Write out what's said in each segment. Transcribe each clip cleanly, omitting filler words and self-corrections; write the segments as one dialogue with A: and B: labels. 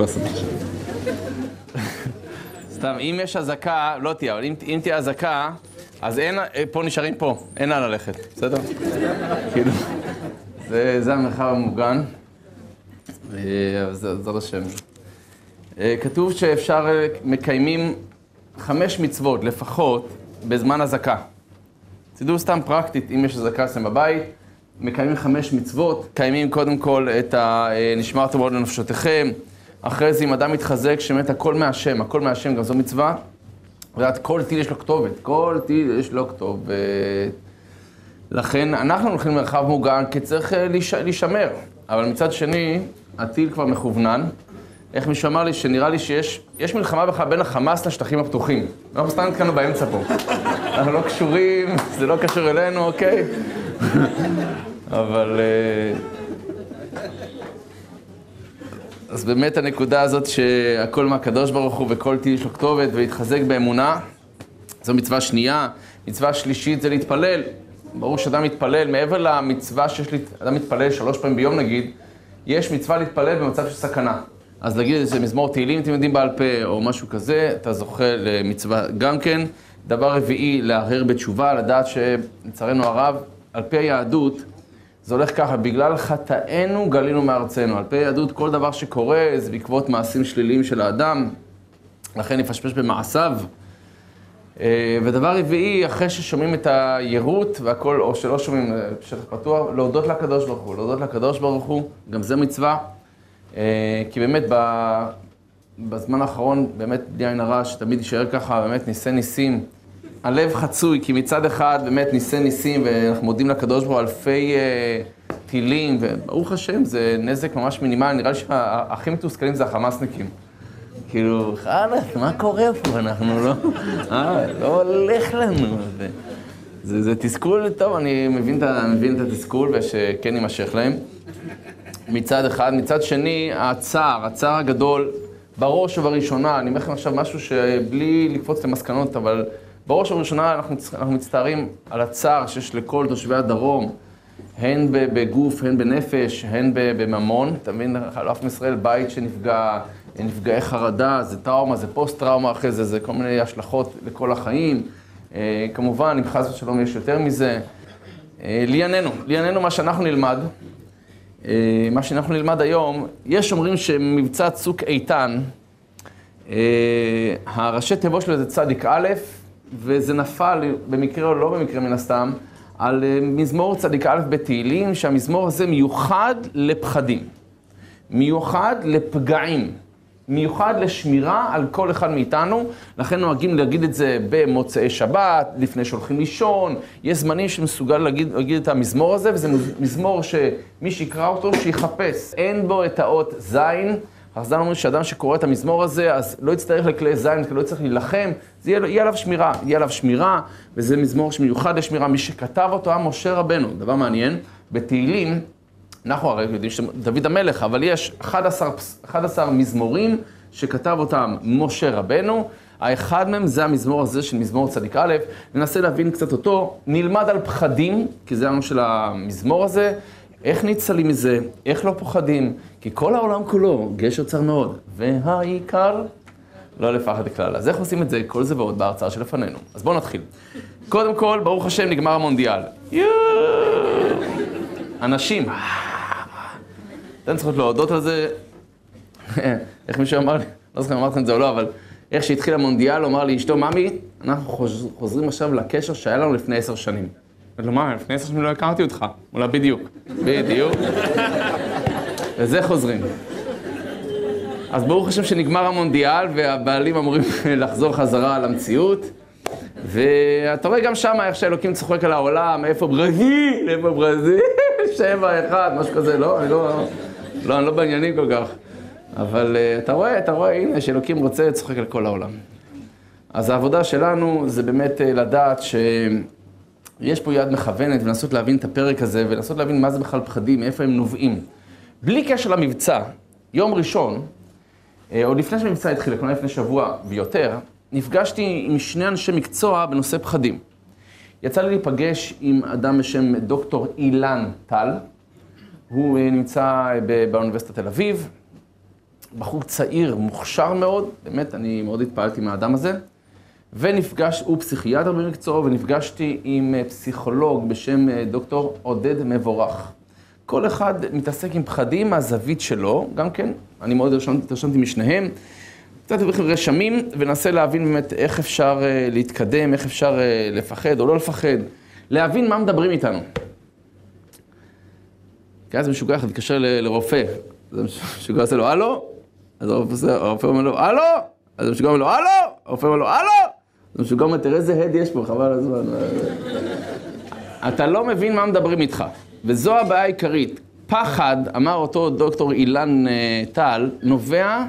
A: לעשות עכשיו. סתם, אם יש הזקה, לא תהיה, אבל אם תהיה הזקה, אז אין, פה נשארים פה, אין לה ללכת, בסדר? כאילו, זה המרחב המוגן, זה השם. כתוב שאפשר, מקיימים 5 מצוות לפחות בזמן הזקה. תדעו סתם פרקטית, אם יש הזקה אצלם בבית, מקיימים 5 מצוות, מקיימים קודם כל את נשמרתם מאוד לנפשותיכם, אחרי זה אם אדם מתחזק שמת הכל מהשם, הכל מהשם, גם זו מצווה. ואת כל טיל יש לו כתובת, כל טיל יש לו כתובת. לכן אנחנו הולכים למרחב מוגן כי צריך להישמר. אבל מצד שני, הטיל כבר מכוונן. איך מישהו אמר לי שנראה לי שיש מלחמה בכלל בין החמאס לשטחים הפתוחים. אנחנו סתם נתקענו באמצע פה. אנחנו לא קשורים, זה לא קשור אלינו, אוקיי? אבל... אז באמת הנקודה הזאת שהכל מהקדוש ברוך הוא וכל טיל יש לו כתובת ולהתחזק באמונה, זו מצווה שנייה. מצווה שלישית זה להתפלל. ברור שאדם מתפלל, מעבר למצווה שיש לי, אדם מתפלל 3 פעמים ביום נגיד, יש מצווה להתפלל במצב של סכנה. אז להגיד איזה מזמור תהילים, אתם יודעים בעל פה או משהו כזה, אתה זוכה למצווה גם כן. דבר רביעי, להרהר בתשובה, לדעת שלצערנו הרב, על פי היהדות, זה הולך ככה, בגלל חטאינו גלינו מארצנו. על פי היהדות כל דבר שקורה זה בעקבות מעשים שליליים של האדם, לכן נפשפש במעשיו. ודבר רביעי, אחרי ששומעים את היירוט והכל, או שלא שומעים שטח פתוח, להודות לקדוש ברוך הוא. להודות לקדוש ברוך הוא, גם זה מצווה. כי באמת בזמן האחרון, באמת בלי עין הרע, שתמיד יישאר ככה, באמת ניסי ניסים. הלב חצוי, כי מצד אחד באמת ניסי ניסים, ואנחנו מודים לקדוש ברוך הוא אלפי טילים, וברוך השם, זה נזק ממש מינימלי. נראה לי שהכי מתוסכלים זה החמאסניקים. כאילו, חלק, מה קורה פה? אנחנו לא הולך לנו. זה תסכול טוב, אני מבין את התסכול, ושכן יימשך להם. מצד אחד. מצד שני, הצער הגדול, בראש ובראשונה, אני אומר לכם עכשיו משהו שבלי לקפוץ למסקנות, אבל בראש ובראשונה אנחנו מצטערים על הצער שיש לכל תושבי הדרום, הן בגוף, הן בנפש, הן בממון. אתה מבין, חלף מישראל, בית שנפגע, נפגעי חרדה, זה טראומה, זה פוסט-טראומה אחרי זה, זה כל מיני השלכות לכל החיים. כמובן, אם חס ושלום יש יותר מזה. לענייננו מה שאנחנו נלמד, מה שאנחנו נלמד היום, יש אומרים שמבצע צוק איתן, הראשי תיבות שלו זה צדיק א', וזה נפל במקרה או לא במקרה מן הסתם, על מזמור צדיק א' בתהילים, שהמזמור הזה מיוחד לפחדים, מיוחד לפגעים, מיוחד לשמירה על כל אחד מאיתנו. לכן נוהגים להגיד את זה במוצאי שבת, לפני שהולכים לישון. יש זמנים שמסוגל להגיד את המזמור הזה, וזה מזמור שמי שיקרא אותו שיחפש. אין בו את האות זין. חז"ל אומרים שאדם שקורא את המזמור הזה, אז לא יצטרך לכלי זין, כי לא יצטרך להילחם, זה יהיה עליו שמירה, וזה מזמור שמיוחד לשמירה. מי שכתב אותו היה משה רבנו. דבר מעניין, בתהילים, אנחנו הרי יודעים שדוד המלך, אבל יש 11 מזמורים שכתב אותם משה רבנו. האחד מהם זה המזמור הזה של מזמור צדיק א', ננסה להבין קצת אותו, נלמד על פחדים, כי זה העניין של המזמור הזה, איך ניצלים מזה, איך לא פוחדים, כי כל העולם כולו גשר צר מאוד, והעיקר לא לפחד כלל. אז איך עושים את זה? כל זה ועוד בהרצאה שלפנינו. אז בואו נתחיל. קודם כל, ברוך השם, נגמר המונדיאל. אנשים, אתם צריכות להודות על זה, איך מישהו אמר לי, לא זוכר אם אמרתם את זה או לא, אבל איך שהתחיל המונדיאל, הוא אמר לי, אשתו, ממי, אנחנו חוזרים עכשיו לקשר שהיה לנו לפני 10 שנים. אמרתי לו, מה, לפני 10 שנים לא הכרתי אותך. אולי בדיוק. וזה חוזרים. אז ברוך השם שנגמר המונדיאל, והבעלים אמורים לחזור חזרה למציאות. ואתה רואה גם שם איך שהאלוקים צוחק על העולם, איפה ברזיל, 7-1, משהו כזה, לא? אני לא בעניינים כל כך. אבל אתה רואה, הנה, שאלוקים רוצה לצוחק על כל העולם. אז העבודה שלנו זה באמת לדעת שיש פה יד מכוונת, ולנסות להבין את הפרק הזה, ולנסות להבין מה זה בכלל פחדים, מאיפה הם נובעים. בלי קשר למבצע, יום ראשון, עוד לפני שהמבצע התחיל, כלומר לפני שבוע ויותר, נפגשתי עם 2 אנשי מקצוע בנושא פחדים. יצא לי להיפגש עם אדם בשם דוקטור אילן טל, הוא נמצא באוניברסיטת תל אביב, בחור צעיר, מוכשר מאוד, באמת, אני מאוד התפעלתי מהאדם הזה. הוא פסיכיאטר במקצועו, ונפגשתי עם פסיכולוג בשם דוקטור עודד מבורך. כל אחד מתעסק עם פחדים מהזווית שלו, גם כן, אני מאוד הרשמתי משניהם, קצת רשמים, וננסה להבין באמת איך אפשר להתקדם, איך אפשר לפחד או לא לפחד, להבין מה מדברים איתנו. כי אז משוגע אחד התקשר לרופא, אז המשוגע עושה לו, הלו? אז הרופא אומר לו, הלו? אז המשוגע אומר לו, הלו? הרופא אומר לו, הלו? אז המשוגע אומר, תראה איזה הד יש פה, חבל הזמן. אתה לא מבין מה מדברים איתך, וזו הבעיה העיקרית. פחד, אמר אותו דוקטור אילן טל, נובע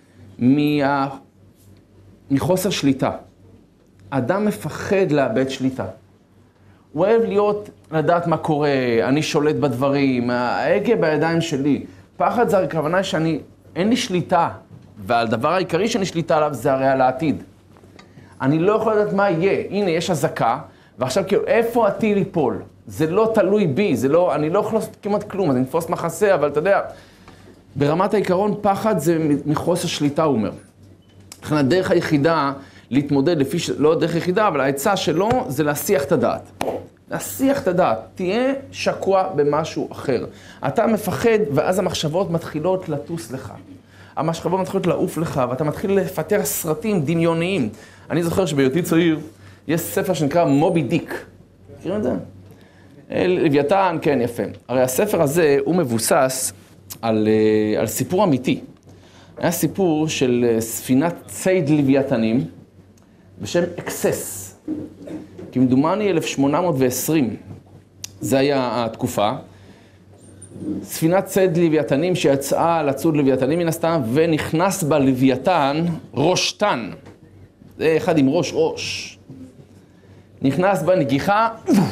A: מחוסר שליטה. אדם מפחד לאבד שליטה. הוא אוהב לדעת מה קורה, אני שולט בדברים, ההגה בידיים שלי. פחד זה הכוונה אין לי שליטה, והדבר העיקרי שאני שליטה עליו זה הרי על העתיד. אני לא יכול לדעת מה יהיה. הנה, יש אזעקה, ועכשיו כאילו, איפה הטיל ייפול? זה לא תלוי בי, אני לא יכול לעשות כמעט כלום, אז אני נתפוס מחסה, אבל אתה יודע, ברמת העיקרון, פחד זה מחוסר שליטה, הוא אומר. לכן הדרך היחידה להתמודד, לא הדרך היחידה, אבל העצה שלו זה להסיח את הדעת. להסיח את הדעת, תהיה שקוע במשהו אחר. אתה מפחד, ואז המחשבות מתחילות לטוס לך. המחשבות מתחילות לעוף לך, ואתה מתחיל לפתח סרטים דמיוניים. אני זוכר שבהיותי צעיר, יש ספר שנקרא מובי דיק. מכירים את זה? לוויתן, כן, יפה. הרי הספר הזה הוא מבוסס על סיפור אמיתי. היה סיפור של ספינת ציד לוויתנים בשם אקסס. כמדומני 1820, זה היה התקופה. ספינת ציד לוויתנים שיצאה לצוד לוויתנים מן הסתם, ונכנס בה לוויתן ראשתן. זה אחד עם ראש. נכנס בה נגיחה,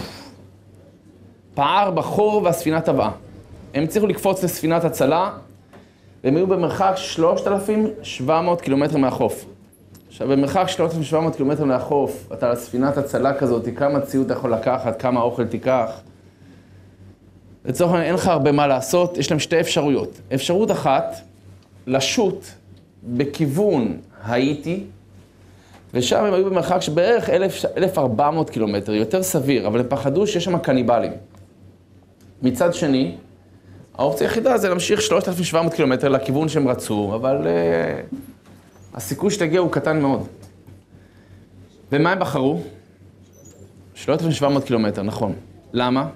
A: פער בחור והספינה טבעה. הם הצליחו לקפוץ לספינת הצלה, והם היו במרחק 3,700 קילומטר מהחוף. עכשיו, במרחק 3,700 קילומטר מהחוף, אתה על ספינת הצלה כזאת, כמה ציוד אתה יכול לקחת, כמה אוכל תיקח. לצורך העניין, אין לך הרבה מה לעשות, יש להם שתי אפשרויות. אפשרות אחת, לשוט בכיוון האיטי, ושם הם היו במרחק שבערך 1,400 קילומטר, יותר סביר, אבל הם פחדו שיש שם קניבלים. מצד שני, האופציה היחידה זה להמשיך 3,700 קילומטר לכיוון שהם רצו, אבל הסיכוי שתגיע הוא קטן מאוד. ומה הם בחרו? 3,700 קילומטר, נכון. למה?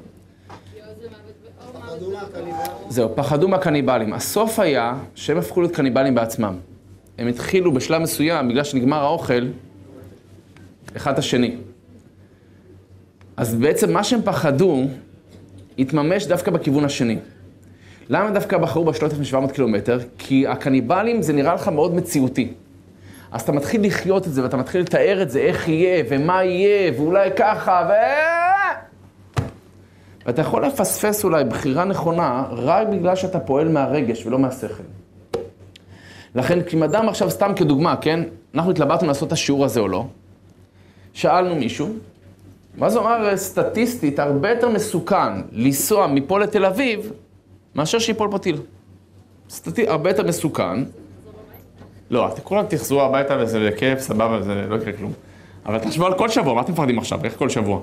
A: זהו, פחדו מהקניבלים. הסוף היה שהם הפכו להיות קניבלים בעצמם. הם התחילו בשלב מסוים, בגלל שנגמר האוכל, אחד את השני. אז בעצם מה שהם פחדו, התממש דווקא בכיוון השני. למה דווקא בחרו ב3,700 קילומטר? כי הקניבלים זה נראה לך מאוד מציאותי. אז אתה מתחיל לחיות את זה, ואתה מתחיל לתאר את זה, איך יהיה, ומה יהיה, ואולי ככה, ואתה יכול לפספס אולי בחירה נכונה, רק בגלל שאתה פועל מהרגש ולא מהשכל. לכן, אם אדם עכשיו סתם כדוגמה, כן? אנחנו התלבטנו לעשות את השיעור הזה או לא. שאלנו מישהו, מה זה אומר סטטיסטית, הרבה יותר מסוכן לנסוע מפה לתל אביב, מאשר שיפול פה טיל. הרבה יותר מסוכן. לא, כולם תחזרו הביתה וזה לכיף, סבבה, זה לא יקרה כלום. אבל תחשבו על כל שבוע, מה אתם מפחדים עכשיו? איך כל שבוע?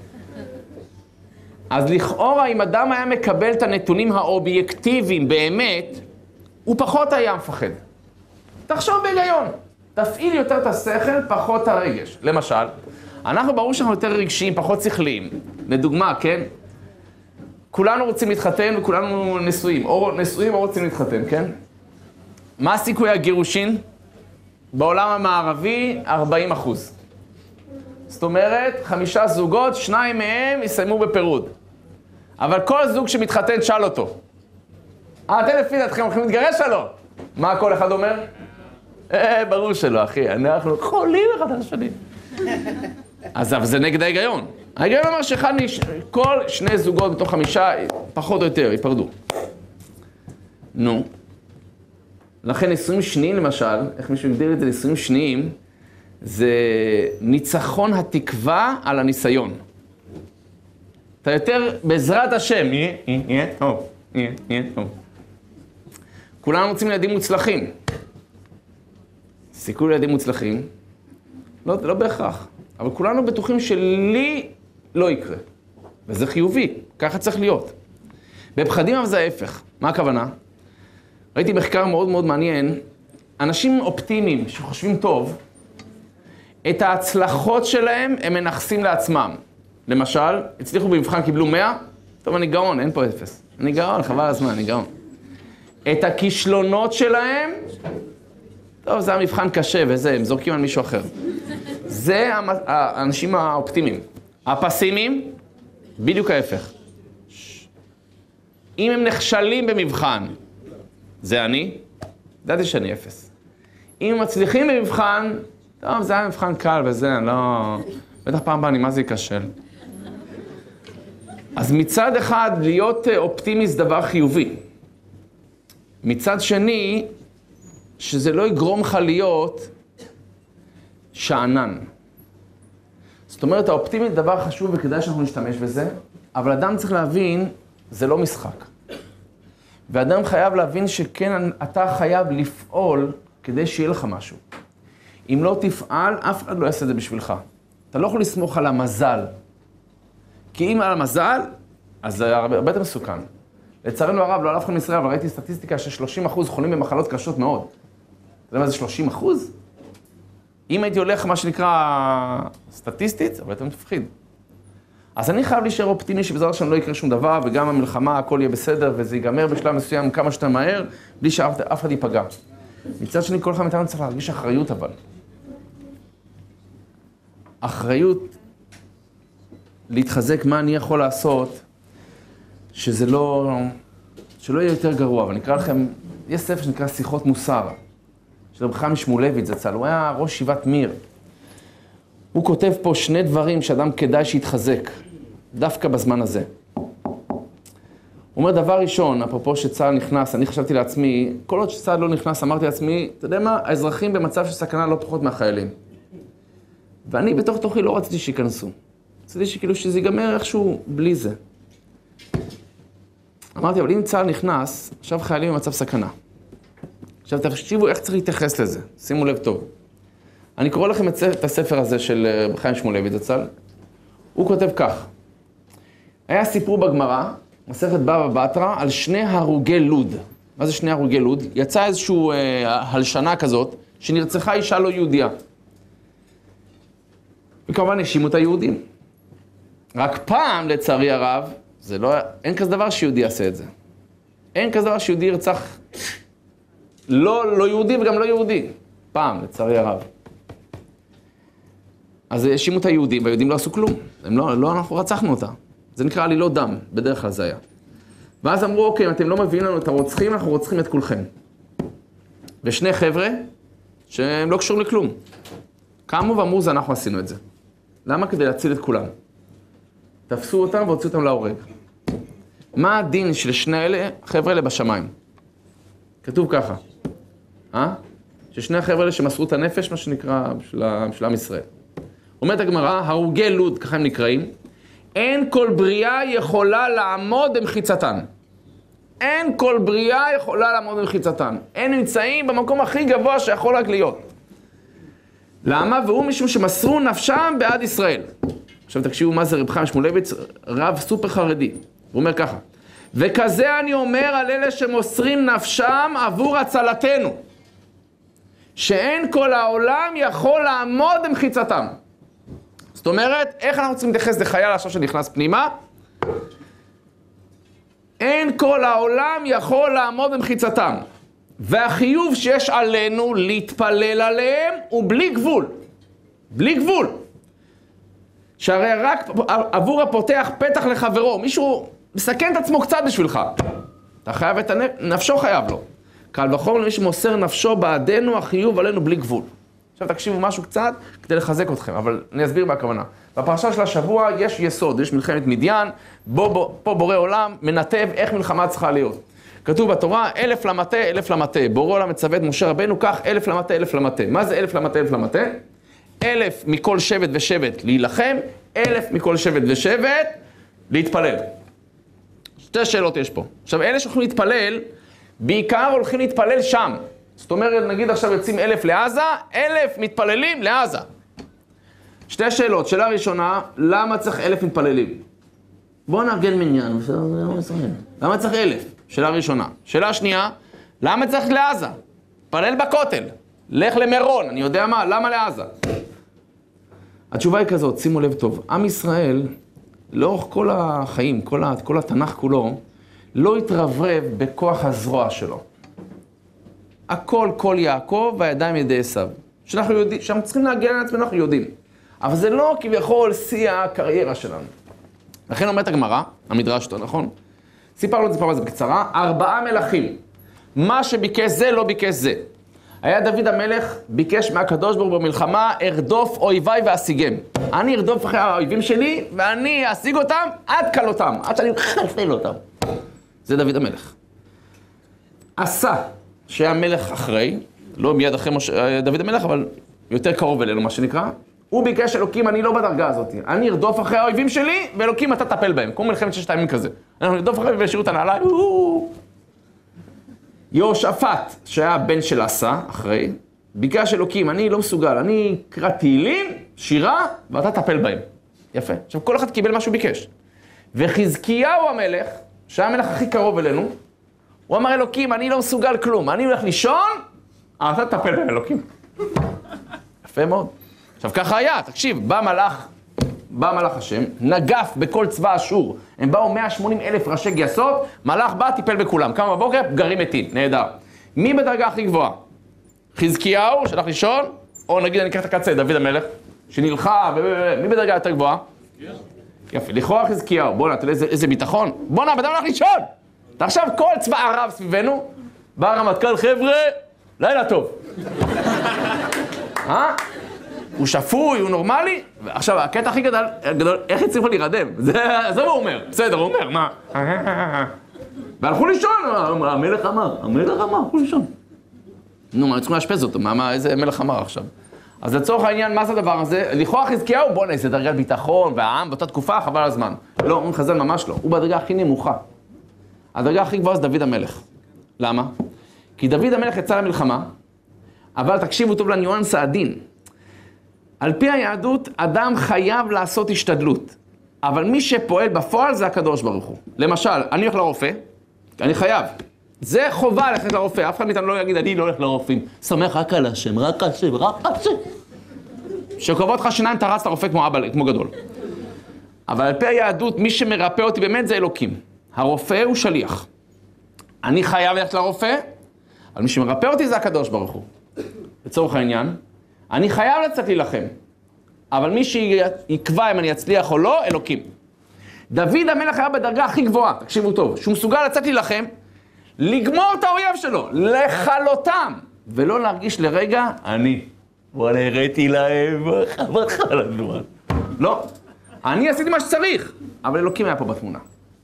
A: אז לכאורה, אם אדם היה מקבל את הנתונים האובייקטיביים באמת, הוא פחות היה מפחד. תחשוב בהיגיון. תפעיל יותר את השכל, פחות הרגש. למשל, אנחנו ברור שאנחנו יותר רגשיים, פחות שכליים. לדוגמה, כן? כולנו רוצים להתחתן וכולנו נשואים. או נשואים או רוצים להתחתן, כן? מה הסיכוי הגירושין? בעולם המערבי, 40%. זאת אומרת, 5 זוגות, 2 מהם יסיימו בפירוד. אבל כל זוג שמתחתן, שאל אותו. אתם לפי דעתכם הולכים להתגרש או לא? מה כל אחד אומר? ברור שלא, אחי, אנחנו חולים אחד על השני. אז זה נגד ההיגיון. ההיגיון אומר כל 2 זוגות בתוך 5, פחות או יותר, ייפרדו. נו. לכן נישואים שניים למשל, איך מישהו הגדיר את זה נישואים שניים, זה ניצחון התקווה על הניסיון. אתה יותר בעזרת השם, יהיה טוב. כולנו רוצים ילדים מוצלחים. סיכוי לילדים מוצלחים, לא בהכרח. אבל כולנו בטוחים שלי לא יקרה. וזה חיובי, ככה צריך להיות. בפחדים אבל זה ההפך. מה הכוונה? ראיתי מחקר מאוד מאוד מעניין. אנשים אופטימיים שחושבים טוב, את ההצלחות שלהם הם מנחסים לעצמם. למשל, הצליחו במבחן, קיבלו 100, טוב, אני גאון, אין פה 0. אני גאון, חבל הזמן, אני גאון. את הכישלונות שלהם, טוב, זה המבחן קשה וזה, הם זורקים על מישהו אחר. זה האנשים האופטימיים. הפסימיים, בדיוק ההפך. אם הם נכשלים במבחן, זה אני, ידעתי שאני 0. אם הם מצליחים במבחן, טוב, זה היה מבחן קל וזה, לא... בטח פעם הבאה אני מה זה ייכשל. אז מצד אחד, להיות אופטימי זה דבר חיובי. מצד שני, שזה לא יגרום לך להיות שענן. זאת אומרת, האופטימי זה דבר חשוב וכדאי שאנחנו נשתמש בזה, אבל אדם צריך להבין, זה לא משחק. ואדם חייב להבין שכן, אתה חייב לפעול כדי שיהיה לך משהו. אם לא תפעל, אף אחד לא יעשה את זה בשבילך. אתה לא יכול לסמוך על המזל. כי אם על המזל, אז זה הרבה יותר מסוכן. לצערנו הרב, לא על אף אחד מישראל, אבל ראיתי סטטיסטיקה ש30% חולים במחלות קשות מאוד. אתה יודע מה זה 30%? אם הייתי הולך מה שנקרא סטטיסטית, אבל אתה מפחיד. אז אני חייב להישאר אופטימי שבזמן שאני לא יקרה שום דבר, וגם המלחמה, הכל יהיה בסדר, וזה ייגמר בשלב מסוים כמה שאתה מהר, בלי שאף אחד ייפגע. מצד שני, כל אחד מאיתנו צריך להרגיש אחריות אבל. אחריות להתחזק מה אני יכול לעשות, שזה לא... שלא יהיה יותר גרוע. אבל נקרא לכם, יש ספר שנקרא שיחות מוסר, של רב חיים שמואלביץ זצ"ל, הוא היה ראש ישיבת מיר. הוא כותב פה 2 דברים שאדם כדאי שיתחזק, דווקא בזמן הזה. הוא אומר, דבר ראשון, אפרופו שצה"ל נכנס, אני חשבתי לעצמי, כל עוד שצה"ל לא נכנס, אמרתי לעצמי, אתה יודע מה, האזרחים במצב של סכנה לא פחות מהחיילים. ואני בתוך תוכי לא רציתי שיכנסו. רציתי שכאילו שזה ייגמר איכשהו בלי זה. אמרתי, אבל אם צה"ל נכנס, עכשיו חיילים במצב סכנה. עכשיו תחשיבו איך צריך להתייחס לזה, שימו לב טוב. אני קורא לכם את הספר הזה של רב חיים שמואלביץ זצ"ל. הוא כותב כך. היה סיפור בגמרא, מסכת בבא בתרא, על 2 הרוגי לוד. מה זה 2 הרוגי לוד? יצא איזשהו הלשנה כזאת, שנרצחה אישה לא יהודיה. וכמובן האשימו את היהודים. רק פעם, לצערי הרב, אין כזה דבר שיהודי יעשה את זה. אין כזה דבר שיהודי ירצח לא יהודי וגם לא יהודי. פעם, לצערי הרב. אז האשימו את היהודים, והיהודים לא עשו כלום. לא אנחנו רצחנו אותה. זה נקרא עלילות דם, בדרך כלל זה היה. ואז אמרו, אוקיי, אם אתם לא מביאים לנו את הרוצחים, אנחנו רוצחים את כולכם. ו2 חבר'ה שהם לא קשורים לכלום. קמו ואמרו, זה אנחנו עשינו את זה. למה? כדי להציל את כולם. תפסו אותם והוציאו אותם להורג. מה הדין של 2 חבר'ה אלה בשמיים? כתוב ככה. ש2 החבר'ה אלה שמסרו את הנפש, מה שנקרא, של עם ישראל. אומרת הגמרא, הרוגי לוד, ככה הם נקראים, אין כל בריאה יכולה לעמוד במחיצתן. אין כל בריאה יכולה לעמוד במחיצתן. הם נמצאים במקום הכי גבוה שיכול רק להיות. למה? והוא משום שמסרו נפשם בעד ישראל. עכשיו תקשיבו מה זה רב חיים שמואלביץ, רב סופר חרדי. הוא אומר ככה, וכזה אני אומר על אלה שמוסרים נפשם עבור הצלתנו, שאין כל העולם יכול לעמוד במחיצתם. זאת אומרת, איך אנחנו צריכים להתייחס לחייל עכשיו שנכנס פנימה? אין כל העולם יכול לעמוד במחיצתם. והחיוב שיש עלינו להתפלל עליהם הוא בלי גבול. בלי גבול. שהרי רק עבור הפותח פתח לחברו, מישהו מסכן את עצמו קצת בשבילך. אתה חייב את נפשו חייב לו. קל וחומר למי שמוסר נפשו בעדנו, החיוב עלינו בלי גבול. עכשיו תקשיבו משהו קצת כדי לחזק אתכם, אבל אני אסביר מה הכוונה. בפרשה של השבוע יש יסוד, יש מלחמת מדיין, פה בורא עולם מנתב איך מלחמה צריכה להיות. כתוב בתורה, 1000 למטה, 1000 למטה. בורא עולם מצווה את משה רבנו, כך 1000 למטה, 1000 למטה. מה זה 1000 למטה, 1000 למטה? 1000 מכל שבט ושבט להילחם, 1000 מכל שבט ושבט להתפלל. 2 שאלות יש פה. עכשיו, אלה שהולכים להתפלל, בעיקר הולכים להתפלל שם. זאת אומרת, נגיד עכשיו יוצאים 1,000 לעזה, 1,000 מתפללים לעזה. שתי שאלות. שאלה ראשונה, למה צריך 1,000 מתפללים? בואו נארגן מניין, למה צריך 1,000? שאלה ראשונה. שאלה שנייה, למה צריך לעזה? פלל בכותל, לך למירון, אני יודע מה, למה לעזה? התשובה היא כזאת, שימו לב טוב, עם ישראל, לאורך כל החיים, כל התנ"ך כולו, לא התרברב בכוח הזרוע שלו. הכל כל יעקב והידיים ידי עשיו. שאנחנו צריכים להגיע לעצמנו, אנחנו יודעים. אבל זה לא כביכול שיא הקריירה שלנו. לכן אומרת הגמרא, המדרש אותו, נכון? סיפרנו את זה פעם בקצרה, 4 מלכים. מה שביקש זה לא ביקש זה. היה דוד המלך, ביקש מהקדוש ברוך הוא במלחמה, ארדוף אויביי ואשיגם. אני ארדוף אחרי האויבים שלי, ואני אשיג אותם עד קלותם, עד שאני מחלפל אותם. זה דוד המלך. עשה, שהיה מלך אחרי, לא מיד אחרי דוד המלך, אבל יותר קרוב אלינו, מה שנקרא. הוא ביקש אלוקים, אני לא בדרגה הזאת. אני ארדוף אחרי האויבים שלי, ואלוקים אתה תטפל בהם. כמו מלחמת 6 הימים כזה. אנחנו נרדוף אחרי וישאירו את הנעליים. יהושפט, שהיה בן של עשה, אחרי, ביקש אלוקים, אני לא מסוגל, אני אקרא תהילים, שירה, ואתה תטפל בהם. יפה. עכשיו, כל אחד קיבל מה שהוא ביקש. וחזקיהו המלך, שהיה המלך הכי קרוב אלינו, הוא אמר אלוקים, אני לא מסוגל כלום, אני הולך לישון, אתה תטפל בהם אלוקים. יפה מאוד. עכשיו, ככה היה, תקשיב, בא מלאך השם, נגף בכל צבא אשור, הם באו 180,000 ראשי גייסות, מלאך בא, טיפל בכולם, קם בבוקר, גרים מתים, נהדר. מי בדרגה הכי גבוהה? חזקיהו, שהלך לישון, או נגיד אני אקח את הקצה, דוד המלך, שנלחם, מי בדרגה יותר גבוהה? יפה, לכאורה חזקיהו, בוא נתן איזה ביטחון, בוא נע, בדם הלך לישון! אתה עכשיו כל צבא ערב סביבנו, בא הרמטכ"ל, חבר'ה, לילה טוב. הוא שפוי, הוא נורמלי, עכשיו, הקטע הכי גדול, איך הצליחו להירדם? זה מה הוא אומר, בסדר, הוא אומר, מה? והלכו לישון, המלך אמר, הלכו לישון. נו, מה, צריכים להשפז אותו, איזה מלך אמר עכשיו? אז לצורך העניין, מה זה הדבר הזה? לכאורה חזקיהו, בוא נעשה דרגת ביטחון, והעם באותה תקופה, חבל הזמן. לא, אומרים חז"ל ממש לא, הוא בדרגה הכי נמוכה. הדרגה הכי גבוהה זה דוד המלך. למה? כי דוד המלך יצא למלחמה, אבל תקשיבו טוב לניואנס העדין. על פי היהדות, אדם חייב לעשות השתדלות. אבל מי שפועל בפועל זה הקדוש ברוך הוא. למשל, אני הולך לרופא, אני חייב. זה חובה ללכת לרופא. אף אחד מאיתנו לא יגיד, אני לא הולך לרופאים. שמח רק על השם, רק על השם, רק על השם. שקובעות לך שיניים, תרץ לרופא כמו גדול. אבל על פי היהדות, מי שמרפא אותי באמת זה אלוקים. הרופא הוא שליח. אני חייב ללכת לרופא, אבל מי שמרפא אותי זה הקדוש ברוך הוא. לצורך העניין, אני חייב לצאת להילחם, אבל מי שיקבע אם אני אצליח או לא, אלוקים. דוד המלך היה בדרגה הכי גבוהה, תקשיבו טוב, שהוא מסוגל לצאת להילחם, לגמור את האויב שלו, לחלותם, ולא להרגיש לרגע, אני. וואלה, הראיתי להם, חבל לנו. לא, אני עשיתי מה שצריך, אבל אלוקים היה פה בתמונה.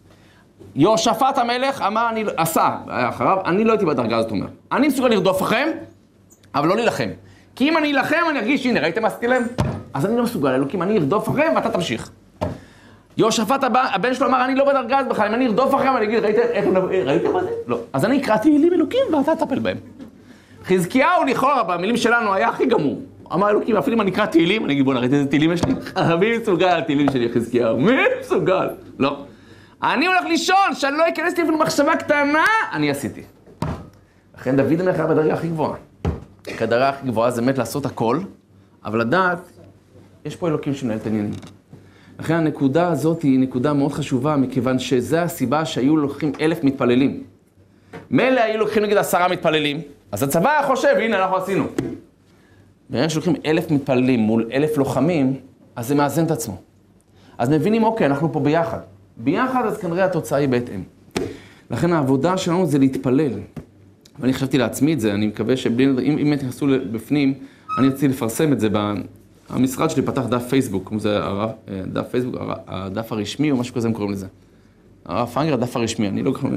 A: יהושפט המלך אמר, עשה, אחריו, אני לא הייתי בדרגה הזאת, אומר. אני מסוגל לרדוף לכם, אבל לא להילחם. כי אם אני אלחם, אני ארגיש, הנה, ראיתם מה עשיתי להם? אז אני לא מסוגל, אלוקים, אני ארדוף אחריהם ואתה תמשיך. יהושפט הבן שלו אמר, אני לא בדרגה הזאת בכלל, אם אני ארדוף אחריהם, אני אגיד, ראיתם מה זה? לא. אז אני אקרא תהילים אלוקים ואתה תטפל בהם. חזקיהו לכאורה, במילים שלנו, היה הכי גמור. אמר אלוקים, אפילו אם אני אקרא תהילים, אני אגיד, בוא נראית איזה תהילים יש לי? מי מסוגל על תהילים שלי, חזקיהו? מי מסוגל? לא. אני הולך לישון, שאני לא אכנס לי אפילו מחשבה קטנה, אני עשיתי. לכן דוד המלך היה בדרגה הכי גבוהה. הדרגה הכי גבוהה זה באמת לעשות הכל, אבל לדעת, יש פה אלוקים שמנהל את העניינים. לכן הנקודה הזאת היא נקודה מאוד חשובה, מכיוון שזו הסיבה שהיו לוקחים 1,000 מתפללים. מילא היו לוקחים נגיד 10 מתפללים, אז הצבא היה חושב, הנה אנחנו עשינו. ברגע שלוקחים 1,000 מתפללים מול 1,000 לוחמים, אז זה מאזן את עצמו. אז מבינים, אוקיי, אנחנו פה ביחד. ביחד, אז כנראה התוצאה היא בהתאם. לכן העבודה שלנו זה להתפלל. ואני חשבתי לעצמי את זה, אני מקווה שאם תכנסו בפנים, אני רציתי לפרסם את זה. המשרד שלי פתח דף פייסבוק, כמו זה דף פייסבוק, הדף הרשמי או משהו כזה הם קוראים לזה. הרב פנגר, הדף הרשמי, אני לא כל כך...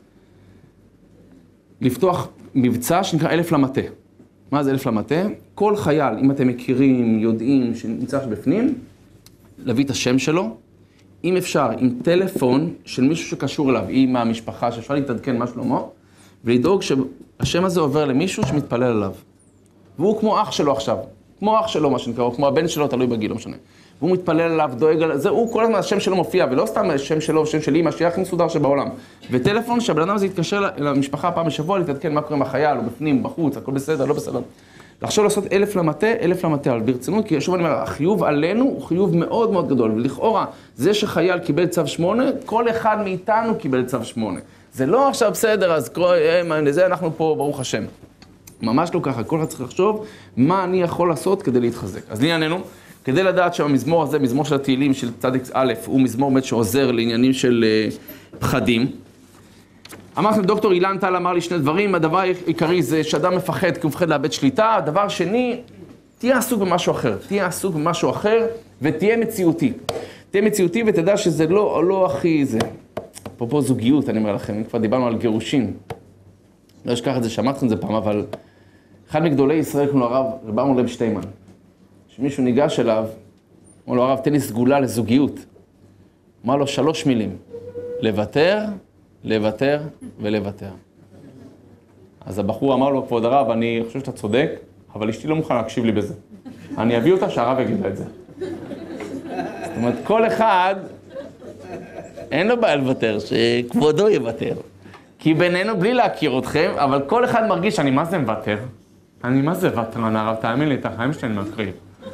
A: לפתוח מבצע שנקרא 1,000 למטה. מה זה 1,000 למטה? כל חייל, אם אתם מכירים, יודעים, שנמצא בפנים, להביא את השם שלו, אם אפשר, עם טלפון של מישהו שקשור אליו, עם המשפחה, שאפשר להתעדכן מה שלמה, ולדאוג שהשם הזה עובר למישהו שמתפלל עליו. והוא כמו אח שלו עכשיו, כמו אח שלו מה שנקרא, או כמו הבן שלו, תלוי בגיל, לא משנה. והוא מתפלל עליו, דואג עליו, זה הוא כל הזמן השם שלו מופיע, ולא סתם השם שלו ושם שלי, מה שיהיה הכי מסודר שבעולם. וטלפון שהבן אדם הזה יתקשר למשפחה פעם בשבוע, להתעדכן מה קורה עם החייל, הוא בפנים, בחוץ, הכל בסדר, לא בסדר. לחשוב לעשות 1,000 למטה, 1,000 למטה, אבל ברצינות, כי שוב אני אומר, החיוב עלינו הוא חיוב מאוד מאוד גדול, ולכאורה, זה שחייל קיבל צו 8, כל אחד מאיתנו קיבל צו 8. זה לא עכשיו בסדר, אז לזה אנחנו פה, ברוך השם. ממש לא ככה, כל אחד צריך לחשוב מה אני יכול לעשות כדי להתחזק. אז לענייננו, כדי לדעת שהמזמור הזה, מזמור של התהילים של צדיק א', הוא מזמור באמת שעוזר לעניינים של פחדים. אמרנו, דוקטור אילן טל אמר לי שני דברים, הדבר העיקרי זה שאדם מפחד כי הוא מפחד לאבד שליטה, הדבר שני, תהיה עסוק במשהו אחר, תהיה עסוק במשהו אחר ותהיה מציאותי. תהיה מציאותי ותדע שזה לא הכי זה. אפרופו זוגיות, אני אומר לכם, כבר דיברנו על גירושים. לא אשכח את זה, שמעתכם את זה פעם, אבל אחד מגדולי ישראל, כמו הרב אמנון שטיימן, שמישהו ניגש אליו, אמר לו, הרב, תן לי סגולה לזוגיות. אמר לו 3 מילים, לוותר, לוותר ולוותר. אז הבחור אמר לו, כבוד הרב, אני חושב שאתה צודק, אבל אשתי לא מוכנה להקשיב לי בזה. אני אביא אותה שהרב יגיד לה את זה. זאת אומרת, כל אחד, אין לו בעיה לוותר, שכבודו יוותר. כי בינינו, בלי להכיר אתכם, אבל כל אחד מרגיש, אני מה זה מוותר? אני מה זה ותרן, הרב, תאמין לי, את החיים שלי אני מקריב.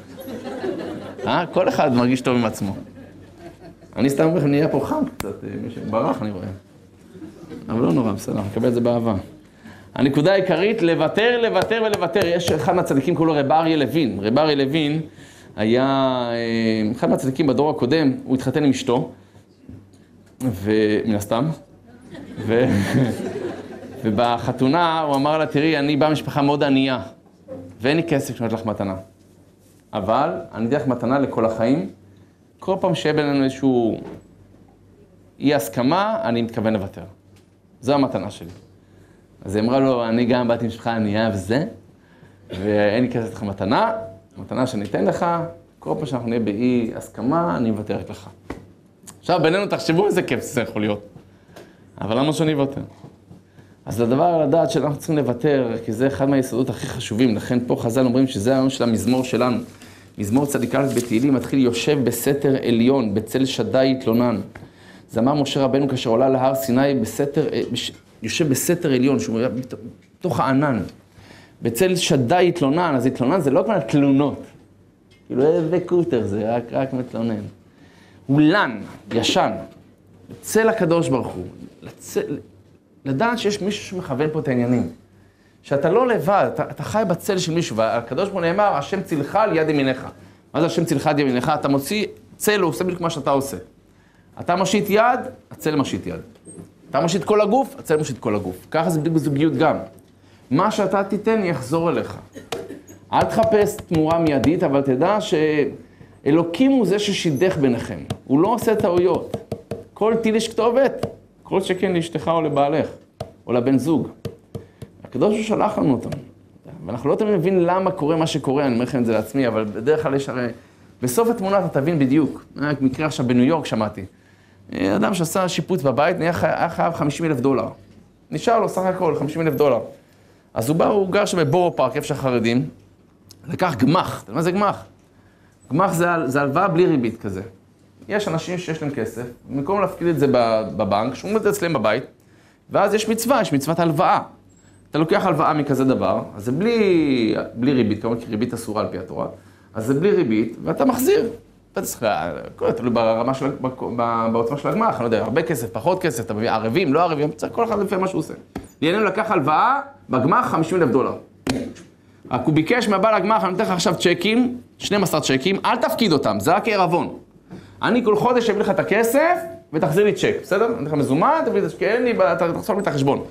A: כל אחד מרגיש טוב עם עצמו. אני סתם אומר לכם, נהיה פה חם קצת, מישהו ברח, אני רואה. אבל לא נורא, בסדר, נקבל את זה באהבה. הנקודה העיקרית, לוותר, לוותר ולוותר. יש אחד מהצדיקים, קוראים לו רב אריה לוין. רב אריה לוין היה אחד מהצדיקים בדור הקודם, הוא התחתן עם אשתו, ומן הסתם, ובחתונה הוא אמר לה, תראי, אני באה משפחה מאוד ענייה, ואין לי כסף לקנות לך מתנה. אבל אני אתן לך מתנה לכל החיים, כל פעם שיהיה בינינו איזשהו אי הסכמה, אני מתכוון לוותר. זו המתנה שלי. אז היא אמרה לו, אני גם באתי משפחה ענייה וזה, ואין לי כסף לך מתנה, המתנה שאני אתן לך, כל פעם שאנחנו נהיה באי הסכמה, אני מוותרת לך. עכשיו, בינינו תחשבו איזה כיף זה יכול להיות. אבל למה שאני אוותר? אז לדבר לדעת שאנחנו צריכים לוותר, כי זה אחד מהיסודות הכי חשובים, לכן פה חז"ל אומרים שזה היום של המזמור שלנו. מזמור צדיק א' בתהילים מתחיל יושב בסתר עליון, בצל שדי יתלונן. זה אמר משה רבנו כאשר עולה להר סיני, יושב בסתר עליון, שהוא בתוך הענן. בצל שדי יתלונן, אז יתלונן זה לא כמו תלונות. כאילו איזה קוטר זה, רק מתלונן. הוא לן, ישן, צל הקדוש ברוך הוא. לדעת שיש מישהו שמכוון פה את העניינים. שאתה לא לבד, אתה חי בצל של מישהו, והקדוש ברוך הוא נאמר, השם צילך על יד ימינך. מה זה השם צילך על יד ימינך? אתה מוציא צל, הוא עושה בדיוק מה שאתה עושה. אתה מושיט יד, הצל מושיט יד. אתה מושיט כל הגוף, הצל מושיט כל הגוף. ככה זה בדיוק בזוגיות גם. מה שאתה תיתן יחזור אליך. אל תחפש תמורה מיידית, אבל תדע שאלוקים הוא זה ששידך ביניכם. הוא לא עושה טעויות. כל טיל יש כתובת, כל שכן לאשתך או לבעלך, או לבן זוג. הקדוש הוא שלח לנו אותם. ואנחנו לא תמיד מבין למה קורה מה שקורה, אני אומר לכם את זה לעצמי, אבל בדרך כלל יש הרי... בסוף התמונה אתה תבין בדיוק. מקרה עכשיו בניו יורק שמעתי. אדם שעשה שיפוץ בבית, היה חייב $50,000. נשאר לו סך הכל $50,000. אז הוא בא, הוא גר שם בבורו פארק, איפה שהחרדים, לקח גמח. אתה יודע מה זה גמח? גמח זה הלוואה בלי ריבית כזה. יש אנשים שיש להם כסף, במקום להפקיד את זה בבנק, שהוא עומד אצלם בבית, ואז יש מצוות הלוואה. אתה לוקח הלוואה מכזה דבר, אז זה בלי ריבית, כמובן כי ריבית אסורה על פי התורה, אז זה בלי ריבית, ואתה מחזיר. אתה צריך, תלוי בעוצמה של הגמח, אני לא יודע, הרבה כסף, פחות כסף, אתה מביא ערבים, לא ערבים, צריך כל אחד לפי מה שהוא עושה. לענייננו לקח הלוואה בגמח $50,000. רק הוא ביקש מהבעל הגמח, אני נותן לך עכשיו צ'קים, 12 צ'קים, אל תפקיד אותם, זה רק עירבון. אני כל חודש אביא לך את הכסף ותחזיר לי צ'ק, בסדר? אני אתן לך מזומן, תביא את הצ'ק, תחזור לי את החשבון.